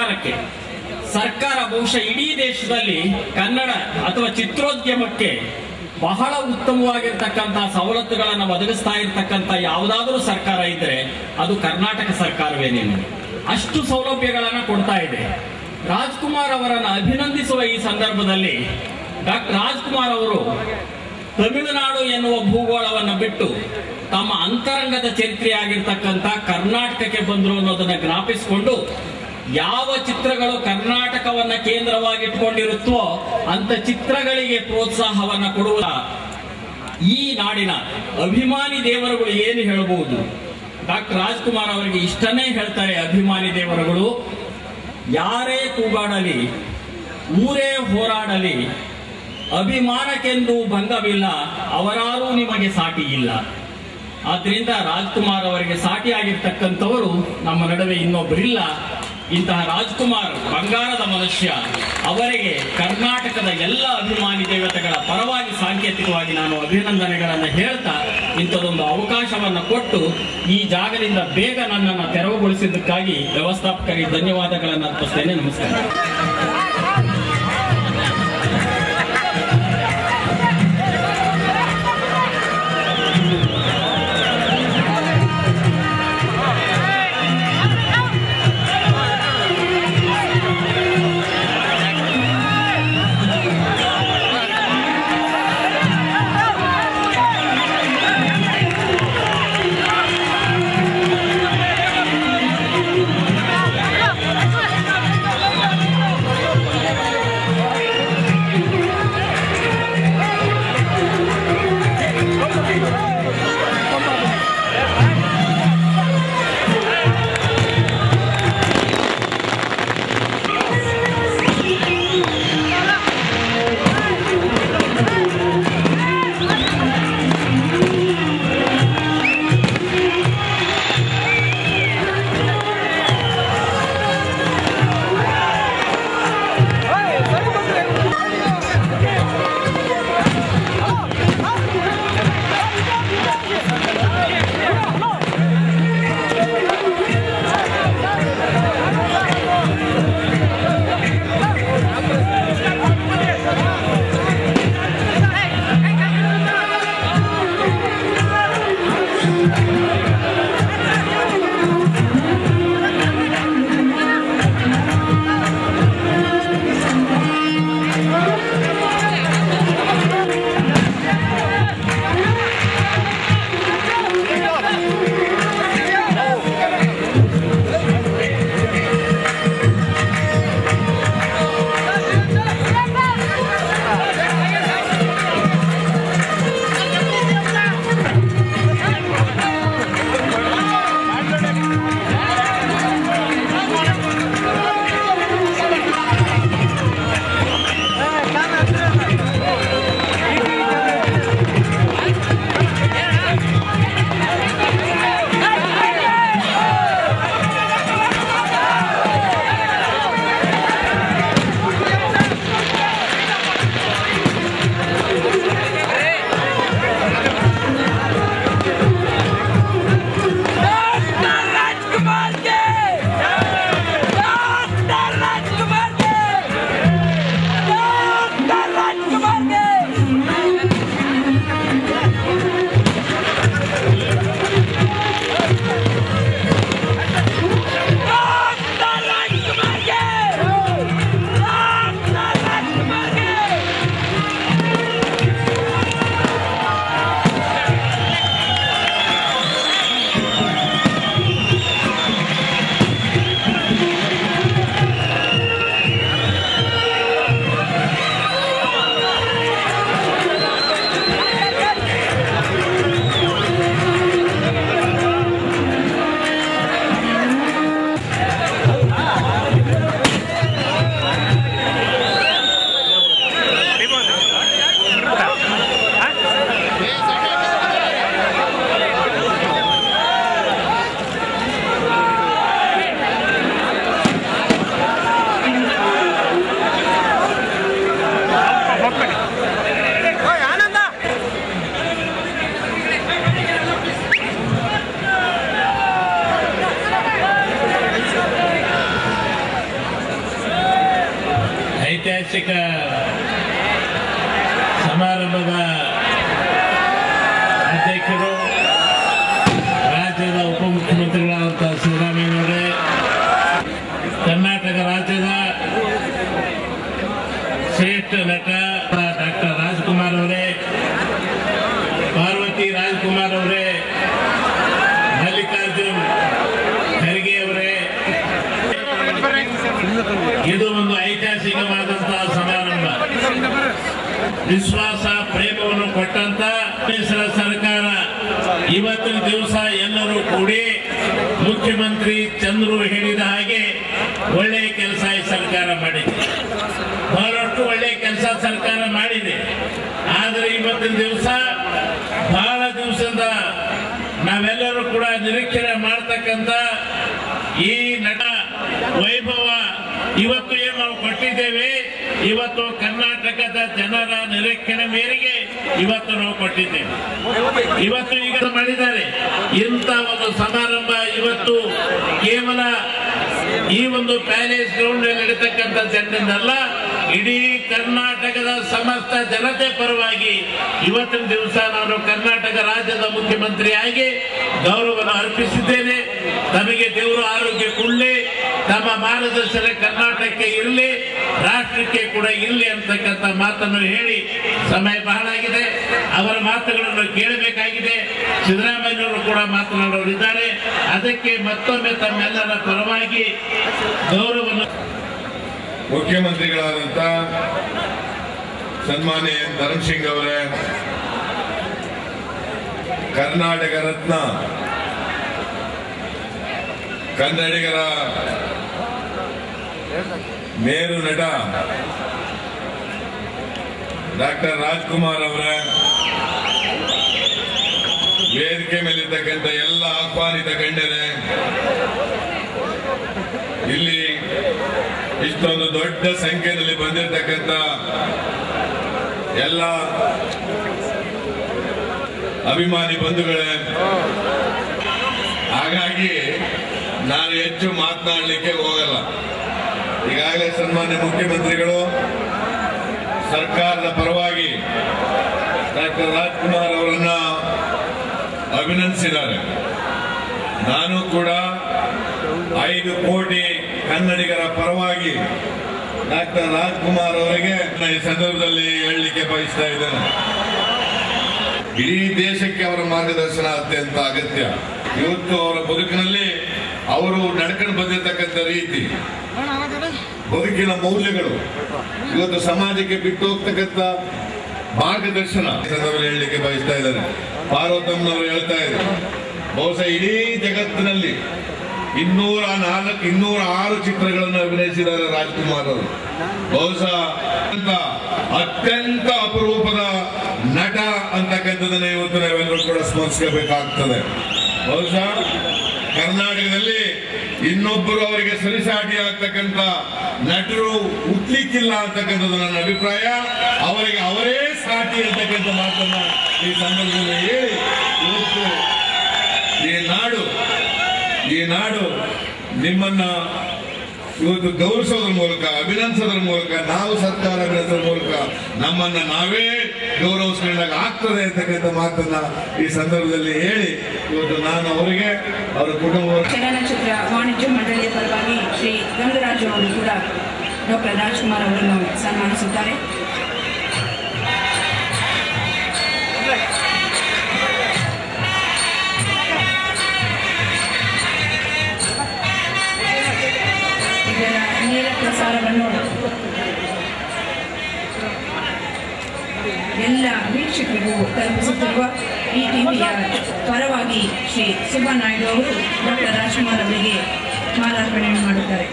Speaker 16: ಸರ್ಕಾರ ಬಹುಶಃ ಇಡೀ ದೇಶದಲ್ಲಿ ಕನ್ನಡ ಅಥವಾ ಚಿತ್ರೋದ್ಯಮಕ್ಕೆ ಬಹಳ ಉತ್ತಮವಾಗಿರ್ತಕ್ಕಂತಹ ಸವಲತ್ತುಗಳನ್ನು ಒದಗಿಸ್ತಾ ಇರ್ತಕ್ಕಂಥ ಯಾವುದಾದ್ರೂ ಸರ್ಕಾರ ಇದ್ರೆ ಅದು ಕರ್ನಾಟಕ ಸರ್ಕಾರವೇನೇನು. ಅಷ್ಟು ಸೌಲಭ್ಯಗಳನ್ನು ಕೊಡ್ತಾ ಇದೆ. ರಾಜ್ಕುಮಾರ್ ಅವರನ್ನು ಅಭಿನಂದಿಸುವ ಈ ಸಂದರ್ಭದಲ್ಲಿ ಡಾಕ್ಟರ್ ರಾಜ್ಕುಮಾರ್ ಅವರು ತಮಿಳುನಾಡು ಎನ್ನುವ ಭೂಗೋಳವನ್ನು ಬಿಟ್ಟು ತಮ್ಮ ಅಂತರಂಗದ ಚರಿತ್ರೆಯಾಗಿರ್ತಕ್ಕಂಥ ಕರ್ನಾಟಕಕ್ಕೆ ಬಂದರು ಅನ್ನೋದನ್ನ ಜ್ಞಾಪಿಸಿಕೊಂಡು ಯಾವ ಚಿತ್ರಗಳು ಕರ್ನಾಟಕವನ್ನ ಕೇಂದ್ರವಾಗಿಟ್ಕೊಂಡಿರುತ್ತೋ ಅಂತ ಚಿತ್ರಗಳಿಗೆ ಪ್ರೋತ್ಸಾಹವನ್ನ ಕೊಡುವ ಈ ನಾಡಿನ ಅಭಿಮಾನಿ ದೇವರುಗಳು ಏನು ಹೇಳಬಹುದು? ಡಾಕ್ಟರ್ ರಾಜ್ಕುಮಾರ್ ಅವರಿಗೆ ಇಷ್ಟನ್ನೇ ಹೇಳ್ತಾರೆ ಅಭಿಮಾನಿ ದೇವರುಗಳು, ಯಾರೇ ಕೂಗಾಡಲಿ, ಊರೇ ಹೋರಾಡಲಿ, ಅಭಿಮಾನಕ್ಕೆಂದು ಭಂಗವಿಲ್ಲ, ಅವರಾರೂ ನಿಮಗೆ ಸಾಟಿ ಇಲ್ಲ. ಆದ್ರಿಂದ ರಾಜ್ಕುಮಾರ್ ಅವರಿಗೆ ಸಾಟಿಯಾಗಿರ್ತಕ್ಕಂಥವರು ನಮ್ಮ ನಡುವೆ ಇನ್ನೊಬ್ಬರಿಲ್ಲ. ಇಂತಹ ರಾಜ್ಕುಮಾರ್ ಬಂಗಾರದ ಮನುಷ್ಯ. ಅವರಿಗೆ ಕರ್ನಾಟಕದ ಎಲ್ಲ ಅಭಿಮಾನಿ ದೇವತೆಗಳ ಪರವಾಗಿ ಸಾಂಕೇತಿಕವಾಗಿ ನಾನು ಅಭಿನಂದನೆಗಳನ್ನು ಹೇಳ್ತಾ ಇಂಥದೊಂದು ಅವಕಾಶವನ್ನು ಕೊಟ್ಟು ಈ ಜಾಗದಿಂದ ಬೇಗ ನನ್ನನ್ನು ತೆರವುಗೊಳಿಸಿದ್ದಕ್ಕಾಗಿ ವ್ಯವಸ್ಥಾಪಕರಿಗೆ ಧನ್ಯವಾದಗಳನ್ನು ಅರ್ಪಿಸ್ತೇನೆ. ನಮಸ್ಕಾರ.
Speaker 2: ಸಮಾರಂಭದ ಅಧ್ಯಕ್ಷರು ರಾಜ್ಯದ ಉಪಮುಖ್ಯಮಂತ್ರಿಗಳಾದಂಥ ಸಿದ್ದರಾಮಯ್ಯನವರೇ, ಕರ್ನಾಟಕ ರಾಜ್ಯದ ಶ್ರೇಷ್ಠ ನಟ ಡಾಕ್ಟರ್ ರಾಜ್ಕುಮಾರ್ ಅವರೇ, ಪಾರ್ವತಿ ರಾಜ್ಕುಮಾರ್ ಅವರೇ, ಮಲ್ಲಿಕಾರ್ಜುನ್ ಖರ್ಗೆ ಅವರೇ, ಇದು ಒಂದು ಐತಿಹಾಸಿಕವಾದಂತಹ ಸಮಾರಂಭ. ವಿಶ್ವಾಸ ಪ್ರೇಮವನ್ನು ಕೊಟ್ಟಂತ ಸರ್ಕಾರ ಇವತ್ತಿನ ದಿವಸ ಎಲ್ಲರೂ ಕೂಡಿ ಮುಖ್ಯಮಂತ್ರಿ ಚಂದ್ರು ಹೇಳಿದ ಹಾಗೆ ಒಳ್ಳೆಯ ಕೆಲಸ ಈ ಸರ್ಕಾರ ಮಾಡಿದೆ. ಬಹಳಷ್ಟು ಒಳ್ಳೆಯ ಕೆಲಸ ಸರ್ಕಾರ ಮಾಡಿದೆ. ಆದರೆ ಇವತ್ತಿನ ದಿವಸ ಬಹಳ ದಿವಸದ ನಾವೆಲ್ಲರೂ ಕೂಡ ನಿರೀಕ್ಷಣೆ ಮಾಡ್ತಕ್ಕಂಥ ಈ ನಟ ವೈಭವ ಇವತ್ತು ಏನು ನಾವು ಕೊಟ್ಟಿದ್ದೇವೆ, ಇವತ್ತು ಕರ್ನಾಟಕದ ಜನರ ನಿರೀಕ್ಷಣೆ ಮೇರೆಗೆ ಇವತ್ತು ನಾವು ಕೊಟ್ಟಿದ್ದೇವೆ. ಇವತ್ತು ಈಗ ಮಾಡಿದ್ದಾರೆ ಇಂಥ ಒಂದು ಸಮಾರಂಭ. ಇವತ್ತು ಕೇವಲ ಈ ಒಂದು ಪ್ಯಾಲೇಸ್ ಗ್ರೌಂಡ್ ನಲ್ಲಿ ನಡೀತಕ್ಕಂಥ ಜನರಿಂದಲ್ಲ, ಇಡೀ ಕರ್ನಾಟಕದ ಸಮಸ್ತ ಜನತೆ ಪರವಾಗಿ ಇವತ್ತಿನ ದಿವಸ ನಾನು ಕರ್ನಾಟಕ ರಾಜ್ಯದ ಮುಖ್ಯಮಂತ್ರಿಯಾಗಿ ಗೌರವವನ್ನು ಅರ್ಪಿಸಿದ್ದೇನೆ. ತಮಗೆ ದೇವರು ಆರೋಗ್ಯ ಕೊಡಲಿ, ತಮ್ಮ ಮಾರ್ಗದರ್ಶನ ಕರ್ನಾಟಕಕ್ಕೆ ಇರಲಿ, ರಾಷ್ಟ್ರಕ್ಕೆ ಕೂಡ ಇರಲಿ ಅಂತಕ್ಕಂಥ ಮಾತನ್ನು ಹೇಳಿ ಸಮಯ ಬಹಳ ಆಗಿದೆ. ಅವರ ಮಾತುಗಳನ್ನು ಕೇಳಬೇಕಾಗಿದೆ. ಸಿದ್ದರಾಮಯ್ಯನವರು ಕೂಡ ಮಾತನಾಡೋರಿದ್ದಾರೆ. ಅದಕ್ಕೆ ಮತ್ತೊಮ್ಮೆ ತಮ್ಮೆಲ್ಲರ ಪರವಾಗಿ ಗೌರವವನ್ನು
Speaker 8: ಮುಖ್ಯಮಂತ್ರಿಗಳಾದಂಥ ಸನ್ಮಾನ್ಯ ಧರ್ಮ್ ಸಿಂಗ್ ಅವರೇ, ಕರ್ನಾಟಕ ರತ್ನ, ಕನ್ನಡಿಗರ ಮೇರು ನಟ ಡಾಕ್ಟರ್ ರಾಜ್ಕುಮಾರ್ ಅವರೇ, ವೇದಿಕೆ ಮೇಲಿರ್ತಕ್ಕಂಥ ಎಲ್ಲ ಆಹ್ವಾನಿತ ಗಣ್ಯರೇ, ಇಲ್ಲಿ ಇಷ್ಟೊಂದು ದೊಡ್ಡ ಸಂಖ್ಯೆಯಲ್ಲಿ ಬಂದಿರತಕ್ಕಂಥ ಎಲ್ಲ ಅಭಿಮಾನಿ ಬಂಧುಗಳೇ, ಹಾಗಾಗಿ ನಾನು ಹೆಚ್ಚು ಮಾತನಾಡಲಿಕ್ಕೆ ಹೋಗಲ್ಲ. ಈಗಾಗಲೇ ಸನ್ಮಾನ್ಯ ಮುಖ್ಯಮಂತ್ರಿಗಳು ಸರ್ಕಾರದ ಪರವಾಗಿ ಡಾಕ್ಟರ್ ರಾಜ್ಕುಮಾರ್ ಅವರನ್ನ ಅಭಿನಂದಿಸಿದ್ದಾರೆ. ನಾನು ಕೂಡ 5 ಕೋಟಿ ಕನ್ನಡಿಗರ ಪರವಾಗಿ ಡಾಕ್ಟರ್ ರಾಜ್ಕುಮಾರ್ ಅವರಿಗೆ ಈ ಸಂದರ್ಭದಲ್ಲಿ ಹೇಳಲಿಕ್ಕೆ ಬಯಸ್ತಾ ಇದ್ದೇನೆ. ಇಡೀ ದೇಶಕ್ಕೆ ಅವರ ಮಾರ್ಗದರ್ಶನ ಅತ್ಯಂತ ಅಗತ್ಯ. ಇವತ್ತು ಅವರ ಬದುಕಿನಲ್ಲಿ ಅವರು ನಡ್ಕೊಂಡು ಬಂದಿರತಕ್ಕಂಥ ರೀತಿ, ಬದುಕಿನ ಮೌಲ್ಯಗಳು, ಇವತ್ತು ಸಮಾಜಕ್ಕೆ ಬಿಟ್ಟು ಹೋಗ್ತಕ್ಕಂಥ ಮಾರ್ಗದರ್ಶನ ಹೇಳಲಿಕ್ಕೆ ಬಯಸ್ತಾ ಇದ್ದಾರೆ. ಪಾರ್ವತಮ್ಮನವರು ಹೇಳ್ತಾ ಇದ್ದಾರೆ, ಬಹುಶಃ ಇಡೀ ಜಗತ್ತಿನಲ್ಲಿ 206 ಚಿತ್ರಗಳನ್ನು ಅಭಿನಯಿಸಿದ್ದಾರೆ ರಾಜ್ಕುಮಾರ್ ಅವರು. ಬಹುಶಃ ಅತ್ಯಂತ ಅಪರೂಪದ ನಟ ಅಂತಕ್ಕಂಥದ್ದನ್ನ ಇವತ್ತು ನಾವೆಲ್ಲರೂ ಕೂಡ ಸ್ಮರಿಸಬೇಕಾಗ್ತದೆ. ಬಹುಶಃ ಕರ್ನಾಟಕದಲ್ಲಿ ಇನ್ನೊಬ್ಬರು ಅವರಿಗೆ ಸರಿಸಾಟಿ ಆಗ್ತಕ್ಕಂಥ ನಟರು ಹುಟ್ಲಿಕ್ಕಿಲ್ಲ ಅಂತಕ್ಕಂಥದ್ದು ನನ್ನ ಅಭಿಪ್ರಾಯ. ಅವರಿಗೆ ಅವರೇ ಸಾಟಿ ಅಂತಕ್ಕಂಥ ಮಾತನ್ನ ಈ ಸಂದರ್ಭದಲ್ಲಿ ಹೇಳಿ, ಇವತ್ತು ಈ ನಾಡು ನಿಮ್ಮನ್ನ ಇವತ್ತು ಗೌರವಿಸೋದ್ರ ಮೂಲಕ, ಅಭಿನಂದಿಸೋದ್ರ ಮೂಲಕ, ನಾವು ಸರ್ಕಾರ ಅಭಿನಂದಿಸೋದ್ರ ಮೂಲಕ ನಮ್ಮನ್ನ ನಾವೇ ಗೌರವಿಸ್ಕೊಂಡಾಗ ಆಗ್ತದೆ ಅಂತಕ್ಕಂಥ ಮಾತನ್ನ ಈ ಸಂದರ್ಭದಲ್ಲಿ ಹೇಳಿ, ಇವತ್ತು ನಾನು ಅವರಿಗೆ, ಅವರ ಕುಟುಂಬ
Speaker 6: ಚಲನಚಿತ್ರ ವಾಣಿಜ್ಯ ಮಂಡಳಿಯ ಪರವಾಗಿ ಶ್ರೀ ಗಂಗರಾಜು ಅವರು ಕೂಡ ಡಾಕ್ಟರ್ ರಾಜ್ಕುಮಾರ್ ಅವರನ್ನು ಸನ್ಮಾನಿಸುತ್ತಾರೆ. ಇದರ ನೇರ ಪ್ರಸಾರವನ್ನು ಎಲ್ಲ ವೀಕ್ಷಕರಿಗೂ ತಲುಪಿಸುತ್ತಿರುವ ಈ ಟಿವಿಯ ಪರವಾಗಿ ಶ್ರೀ ಸುಬ್ಬನಾಯ್ಡು ಅವರು ಡಾಕ್ಟರ್ ರಾಜ್ಕುಮಾರ್ ಅವರಿಗೆ ಮಾಲಾರ್ಪಣೆಯನ್ನು ಮಾಡುತ್ತಾರೆ.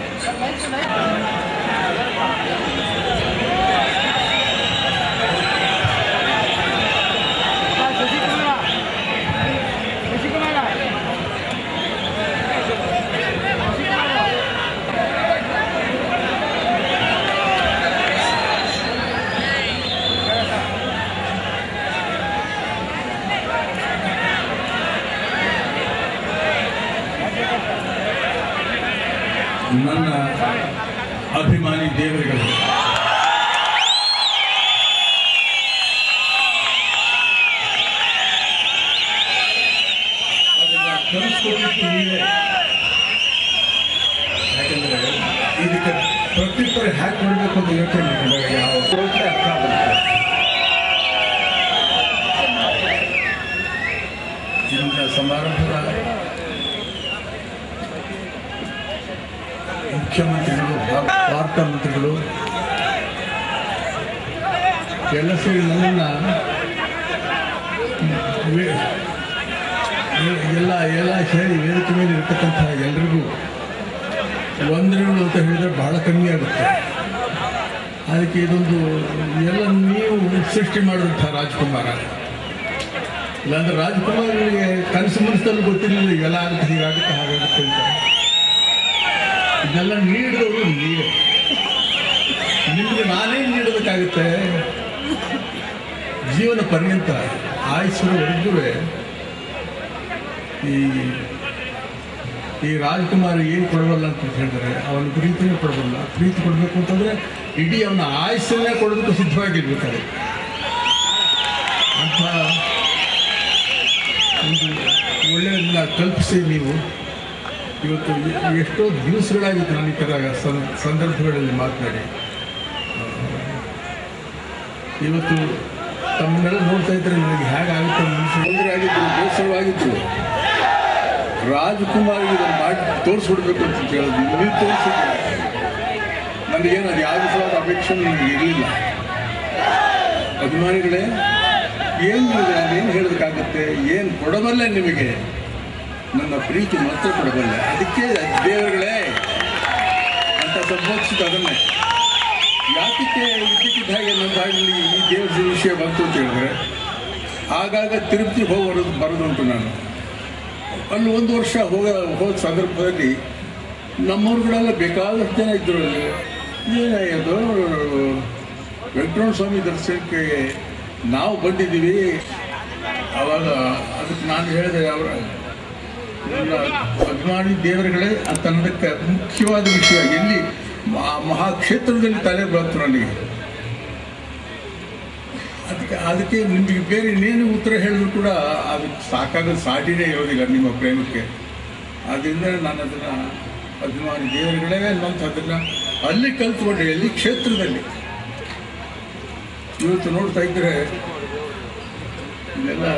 Speaker 15: ನನ್ನ ಅಭಿಮಾನಿ ದೇವರುಗಳು,
Speaker 2: ಶಕ್ತಿ ಇದೆ. ಯಾಕಂದ್ರೆ ಇದಕ್ಕೆ ಪ್ರತ್ಯುತ್ತರ ಹ್ಯಾಕ್ ಮಾಡಬೇಕು ಅಂತ ಯೋಚನೆ ಮಾಡಿದಾಗ ಯಾವ ಅರ್ಥ ಆಗುತ್ತೆ. ಇಂಥ ಸಮಾರಂಭದ ಮುಖ್ಯಮಂತ್ರಿಗಳು, ವಾರ್ತಾ ಮಂತ್ರಿಗಳು ಎಲ್ಲ ಸೇರಿ ನನ್ನನ್ನು ಎಲ್ಲ ಸೇರಿ ವೇದಿಕೆ ಮೇಲೆ ಇರ್ತಕ್ಕಂಥ ಎಲ್ರಿಗೂ ವಂದನೆಗಳು ಅಂತ ಹೇಳಿದರೆ ಬಹಳ ಕಮ್ಮಿ ಆಗುತ್ತೆ. ಅದಕ್ಕೆ ಇದೊಂದು ಎಲ್ಲ ನೀವು ಸೃಷ್ಟಿ ಮಾಡಿದಂಥ ರಾಜ್ಕುಮಾರ. ಇಲ್ಲಾಂದ್ರೆ ರಾಜ್ಕುಮಾರನಿಗೆ ಕನಸು ಮನಸ್ಸಲ್ಲಿ ಗೊತ್ತಿರಲಿಲ್ಲ ಇವೆಲ್ಲ ಆಗುತ್ತೆ, ಹೀಗಾಗುತ್ತೆ, ಹಾಗಾಗುತ್ತೆ ಅಂತ. ಇದನ್ನೆಲ್ಲ ನೀಡಿದವರು ನೀವೇ. ನಿಮಗೆ ನಾನೇನು ನೀಡೋದಕ್ಕಾಗುತ್ತೆ? ಜೀವನ ಪರ್ಯಂತ ಆಯುಷ್ಯವರೆಗೂ ಈ ರಾಜ್ಕುಮಾರ್ ಏನು ಕೊಡಬಲ್ಲ ಅಂತ ಹೇಳಿದ್ರೆ ಅವನ ಪ್ರೀತಿನೇ ಕೊಡಬಲ್ಲ. ಪ್ರೀತಿ ಕೊಡಬೇಕು ಅಂತಂದರೆ ಇಡೀ ಅವನ ಆಯುಷ್ಯನ್ನೇ ಕೊಡೋದಕ್ಕೆ ಸಿದ್ಧವಾಗಿರ್ಬೇಕಾದ್ರೆ ಅಂತ ಒಂದು ಒಳ್ಳೆಯದನ್ನ ಕಲ್ಪಿಸಿ ನೀವು ಇವತ್ತು ಎಷ್ಟೋ ದಿವಸಗಳಾಗಿತ್ತು ನಾನು ಈ ಥರ ಸಂದರ್ಭಗಳಲ್ಲಿ ಮಾತನಾಡಿ. ಇವತ್ತು ತಮ್ಮನ್ನೆಲ್ಲ ನೋಡ್ತಾ ಇದ್ರೆ ನನಗೆ ಹೇಗಾಗುತ್ತೆ ತೊಂದರೆ ಆಗಿತ್ತು, ಬೇಸರವಾಗಿತ್ತು. ರಾಜ್ಕುಮಾರ್ಗೆ ಇದನ್ನು ಮಾಡಿ ತೋರಿಸ್ಬಿಡ್ಬೇಕು ಅಂತ ಕೇಳಿದ್ವಿ. ನೀವು ತೋರಿಸಿದ್ರೆ ನನಗೇನು ಅದು ಯಾವ ವಿಧವಾದ ಅಪೇಕ್ಷೆ ನನಗೆ ಇರಲಿಲ್ಲ. ಅಭಿಮಾನಿಗಳೇ, ಏನು ನಾನೇನು ಹೇಳೋದಕ್ಕಾಗುತ್ತೆ? ಏನು ಕೊಡಬಲ್ಲೆ ನಿಮಗೆ? ನನ್ನ ಪ್ರೀತಿ ಮಾತ್ರ ಕೊಡಬಲ್ಲೆ. ಅದಕ್ಕೆ ದೇವರುಗಳೇ ಅಂತ ಸಂಬೋಧಿಸಿದ ಅದನ್ನೇ. ಯಾತಕ್ಕೆ ಇದ್ದಕ್ಕಿದ್ದ ಹಾಗೆ ನನ್ನ ಬಾಯಲ್ಲಿ ಈ ದೇವರ ವಿಷಯ ಬಂತು ಅಂತ ಹೇಳಿದ್ರೆ, ಆಗಾಗ ತಿರುಪತಿ ಹೋಗಿ ಬರೋದುಂಟು ನಾನು. ಅಲ್ಲಿ 1 ವರ್ಷ ಹೋದ ಸಂದರ್ಭದಲ್ಲಿ ನಮ್ಮವ್ರುಗಳೆಲ್ಲ ಬೇಕಾದಷ್ಟು ಜನ ಇದ್ದರು. ಅಲ್ಲಿ ಏನಾಯ್ತು, ವೆಂಕಟರಮಣ ಸ್ವಾಮಿ ದರ್ಶನಕ್ಕೆ ನಾವು ಬಂದಿದ್ದೀವಿ. ಆವಾಗ ಅದಕ್ಕೆ ನಾನು ಹೇಳಿದೆ, ಅವರ ನನ್ನ ಅಭಿಮಾನಿ ದೇವರುಗಳೇ ಅಂತ ಅನ್ನೋದಕ್ಕೆ ಮುಖ್ಯವಾದ ವಿಷಯ ಎಲ್ಲಿ ಮಹಾಕ್ಷೇತ್ರದಲ್ಲಿ ತಲೆ ಬಂತು ನನಗೆ. ಅದಕ್ಕೆ ನಿಮಗೆ ಬೇರೆ ಇನ್ನೇನು ಉತ್ತರ ಹೇಳಿದ್ರು ಕೂಡ ಅದಕ್ಕೆ ಸಾಕಾಗ ಸಾಟಿನೇ ಇರೋದಿಲ್ಲ ನಿಮ್ಮ ಪ್ರೇಮಕ್ಕೆ. ಆದ್ದರಿಂದ ನಾನು ಅದನ್ನು ಅಭಿಮಾನಿ ದೇವರುಗಳೇ ಅನ್ನೋಂಥದ್ದನ್ನು ಅಲ್ಲಿ ಕಲ್ತ್ಕೊಂಡೆ, ಎಲ್ಲಿ ಕ್ಷೇತ್ರದಲ್ಲಿ. ಇವತ್ತು ನೋಡ್ತಾ ಇದ್ದರೆ ಇದೆಲ್ಲ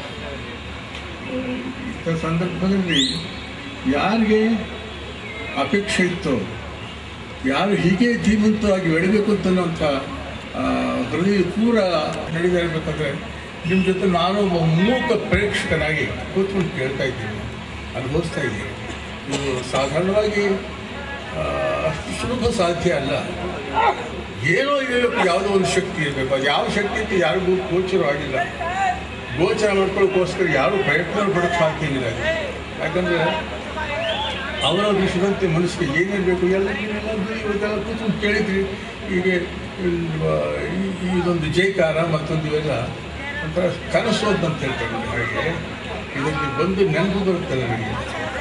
Speaker 2: ಇಂಥ ಸಂದರ್ಭದಲ್ಲಿ ಯಾರಿಗೆ ಅಪೇಕ್ಷೆ ಇತ್ತು, ಯಾರು ಹೀಗೆ ಧೀಮಂತವಾಗಿ ಬೆಳಿಬೇಕು ಅಂತನ್ನುವಂಥ ಹೃದಯ ಪೂರ ನಡೀತಾ ಇರಬೇಕಾದ್ರೆ ನಿಮ್ಮ ಜೊತೆ ನಾನು ಒಬ್ಬ ಮೂಕ ಪ್ರೇಕ್ಷಕನಾಗಿ ಕೂತ್ಕೊಂಡು ಕೇಳ್ತಾ ಇದ್ದೀನಿ, ಅನುಭವಿಸ್ತಾ ಇದ್ದೀನಿ. ಇದು ಸಾಧಾರಣವಾಗಿ ಅಷ್ಟು ಸುಲಭ ಸಾಧ್ಯ ಅಲ್ಲ. ಏನೋ ಇರಬೇಕು, ಯಾವುದೋ ಒಂದು ಶಕ್ತಿ ಇರಬೇಕು. ಅದು ಯಾವ ಶಕ್ತಿ ಅಂತ ಯಾರಿಗೂ ಗೋಚರ ಆಗಿಲ್ಲ. ಗೋಚರ ಮಾಡ್ಕೊಳ್ಳೋಕ್ಕೋಸ್ಕರ ಯಾರೂ ಪ್ರಯತ್ನ ಪಡೋಕ್ಕೆ ಸಾಧ್ಯ ಇಲ್ಲ. ಯಾಕಂದರೆ ಅವರ ವಿಷಯದಂತೆ ಮನಸ್ಸಿಗೆ ಏನಿರಬೇಕು ಎಲ್ಲ ಇವತ್ತೆಲ್ಲ ಕೂತ್ಕೊಂಡು ಕೇಳಿದ್ರಿ. ಹೀಗೆ ಇದೊಂದು ಜೈಕಾರ ಮತ್ತೊಂದು ಇವೆಲ್ಲ ಒಂಥರ ಕನಸು ಅಂತ ಹೇಳ್ತಾರೆ. ಹಾಗೆ ಇದರಲ್ಲಿ ಬಂದು ನೆನಪು ಬರುತ್ತೆ ನನಗೆ.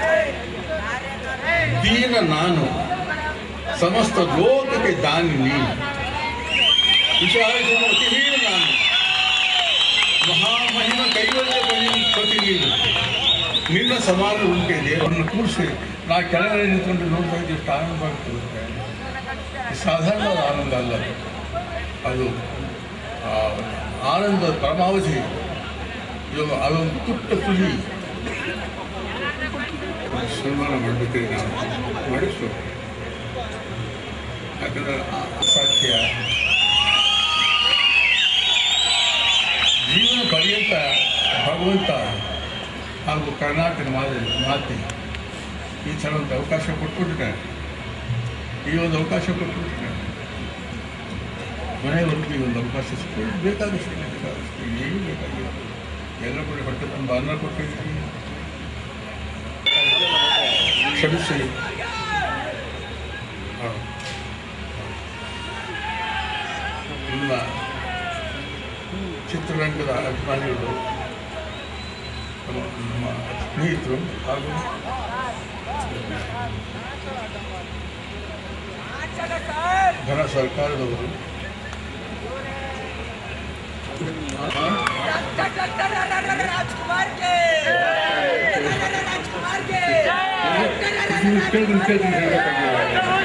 Speaker 2: ದೀನ ನಾನು, ಸಮಸ್ತ ಲೋಕಕ್ಕೆ ದಾನಿ ನೀನು, ವಿಚಾರಿಸುವ ಅತಿಹೀನ ನಾನು, ಮಹಾಮಹಿಮ ಕೈವಲ್ಯ ಪ್ರತಿ ನೀನು, ನಿನ್ನ ಸಮಾನ ಉಂಟೆ. ದೇವರನ್ನು ಕೂರಿಸಿ ನಾ ಕೆಳಗಡೆ ನಿಂತ್ಕೊಂಡು ನೋಡ್ತಾ ಇದ್ದೀವಿ, ಎಷ್ಟು ಆನಂದ ಆಗ್ತದೆ. ಸಾಧಾರಣವಾದ ಆನಂದ ಅಲ್ಲ ಅದು, ಆನಂದ ಪರಮಾವಧಿ. ಅದೊಂದು ಪುಟ್ಟ ತುಲಿ ಸನ್ಮಾನ ಮಾಡಬೇಕ್ರಿ, ನಾವು ಮಾಡಿಸ್ಬೇಕು. ಯಾಕಂದ್ರೆ ಅಸಾಧ್ಯ. ಜೀವನ ಪರ್ಯಂತ ಭಗವಂತ ಹಾಗೂ ಕರ್ನಾಟಕ ಮಾತೆ ಈ ಥರ ಒಂದು ಅವಕಾಶ ಕೊಟ್ಬಿಟ್ಟಿದ್ದಾರೆ. ಈ ಒಂದು ಅವಕಾಶ ಕೊಟ್ಬಿಟ್ಟಿದ್ದಾರೆ. ಮನೆಯವರೆಗೂ ಈ ಒಂದು ಅವಕಾಶ ಸಿಕ್ಕಿದೆ. ಬೇಕಾದಷ್ಟು ಏನೂ ಬೇಕಾಗಿಲ್ಲ. ಎಲ್ಲ ಕೂಡ ಹೊಟ್ಟೆ ತುಂಬ ಅನ್ನ ಕೊಟ್ಟಿರ್ತೀವಿ. ಕ್ಷಮಿಸಿ. ನಿಮ್ಮ ಚಿತ್ರರಂಗದ ಅಭಿಮಾನಿಗಳು, ನಮ್ಮ ಸ್ನೇಹಿತರು ಹಾಗೂ ಘನ ಸರ್ಕಾರದವರು
Speaker 17: राजकुमार के
Speaker 2: ಇಷ್ಟೊಂದು ಹೇಳ್ಬೇಕಾಗಿಲ್ಲ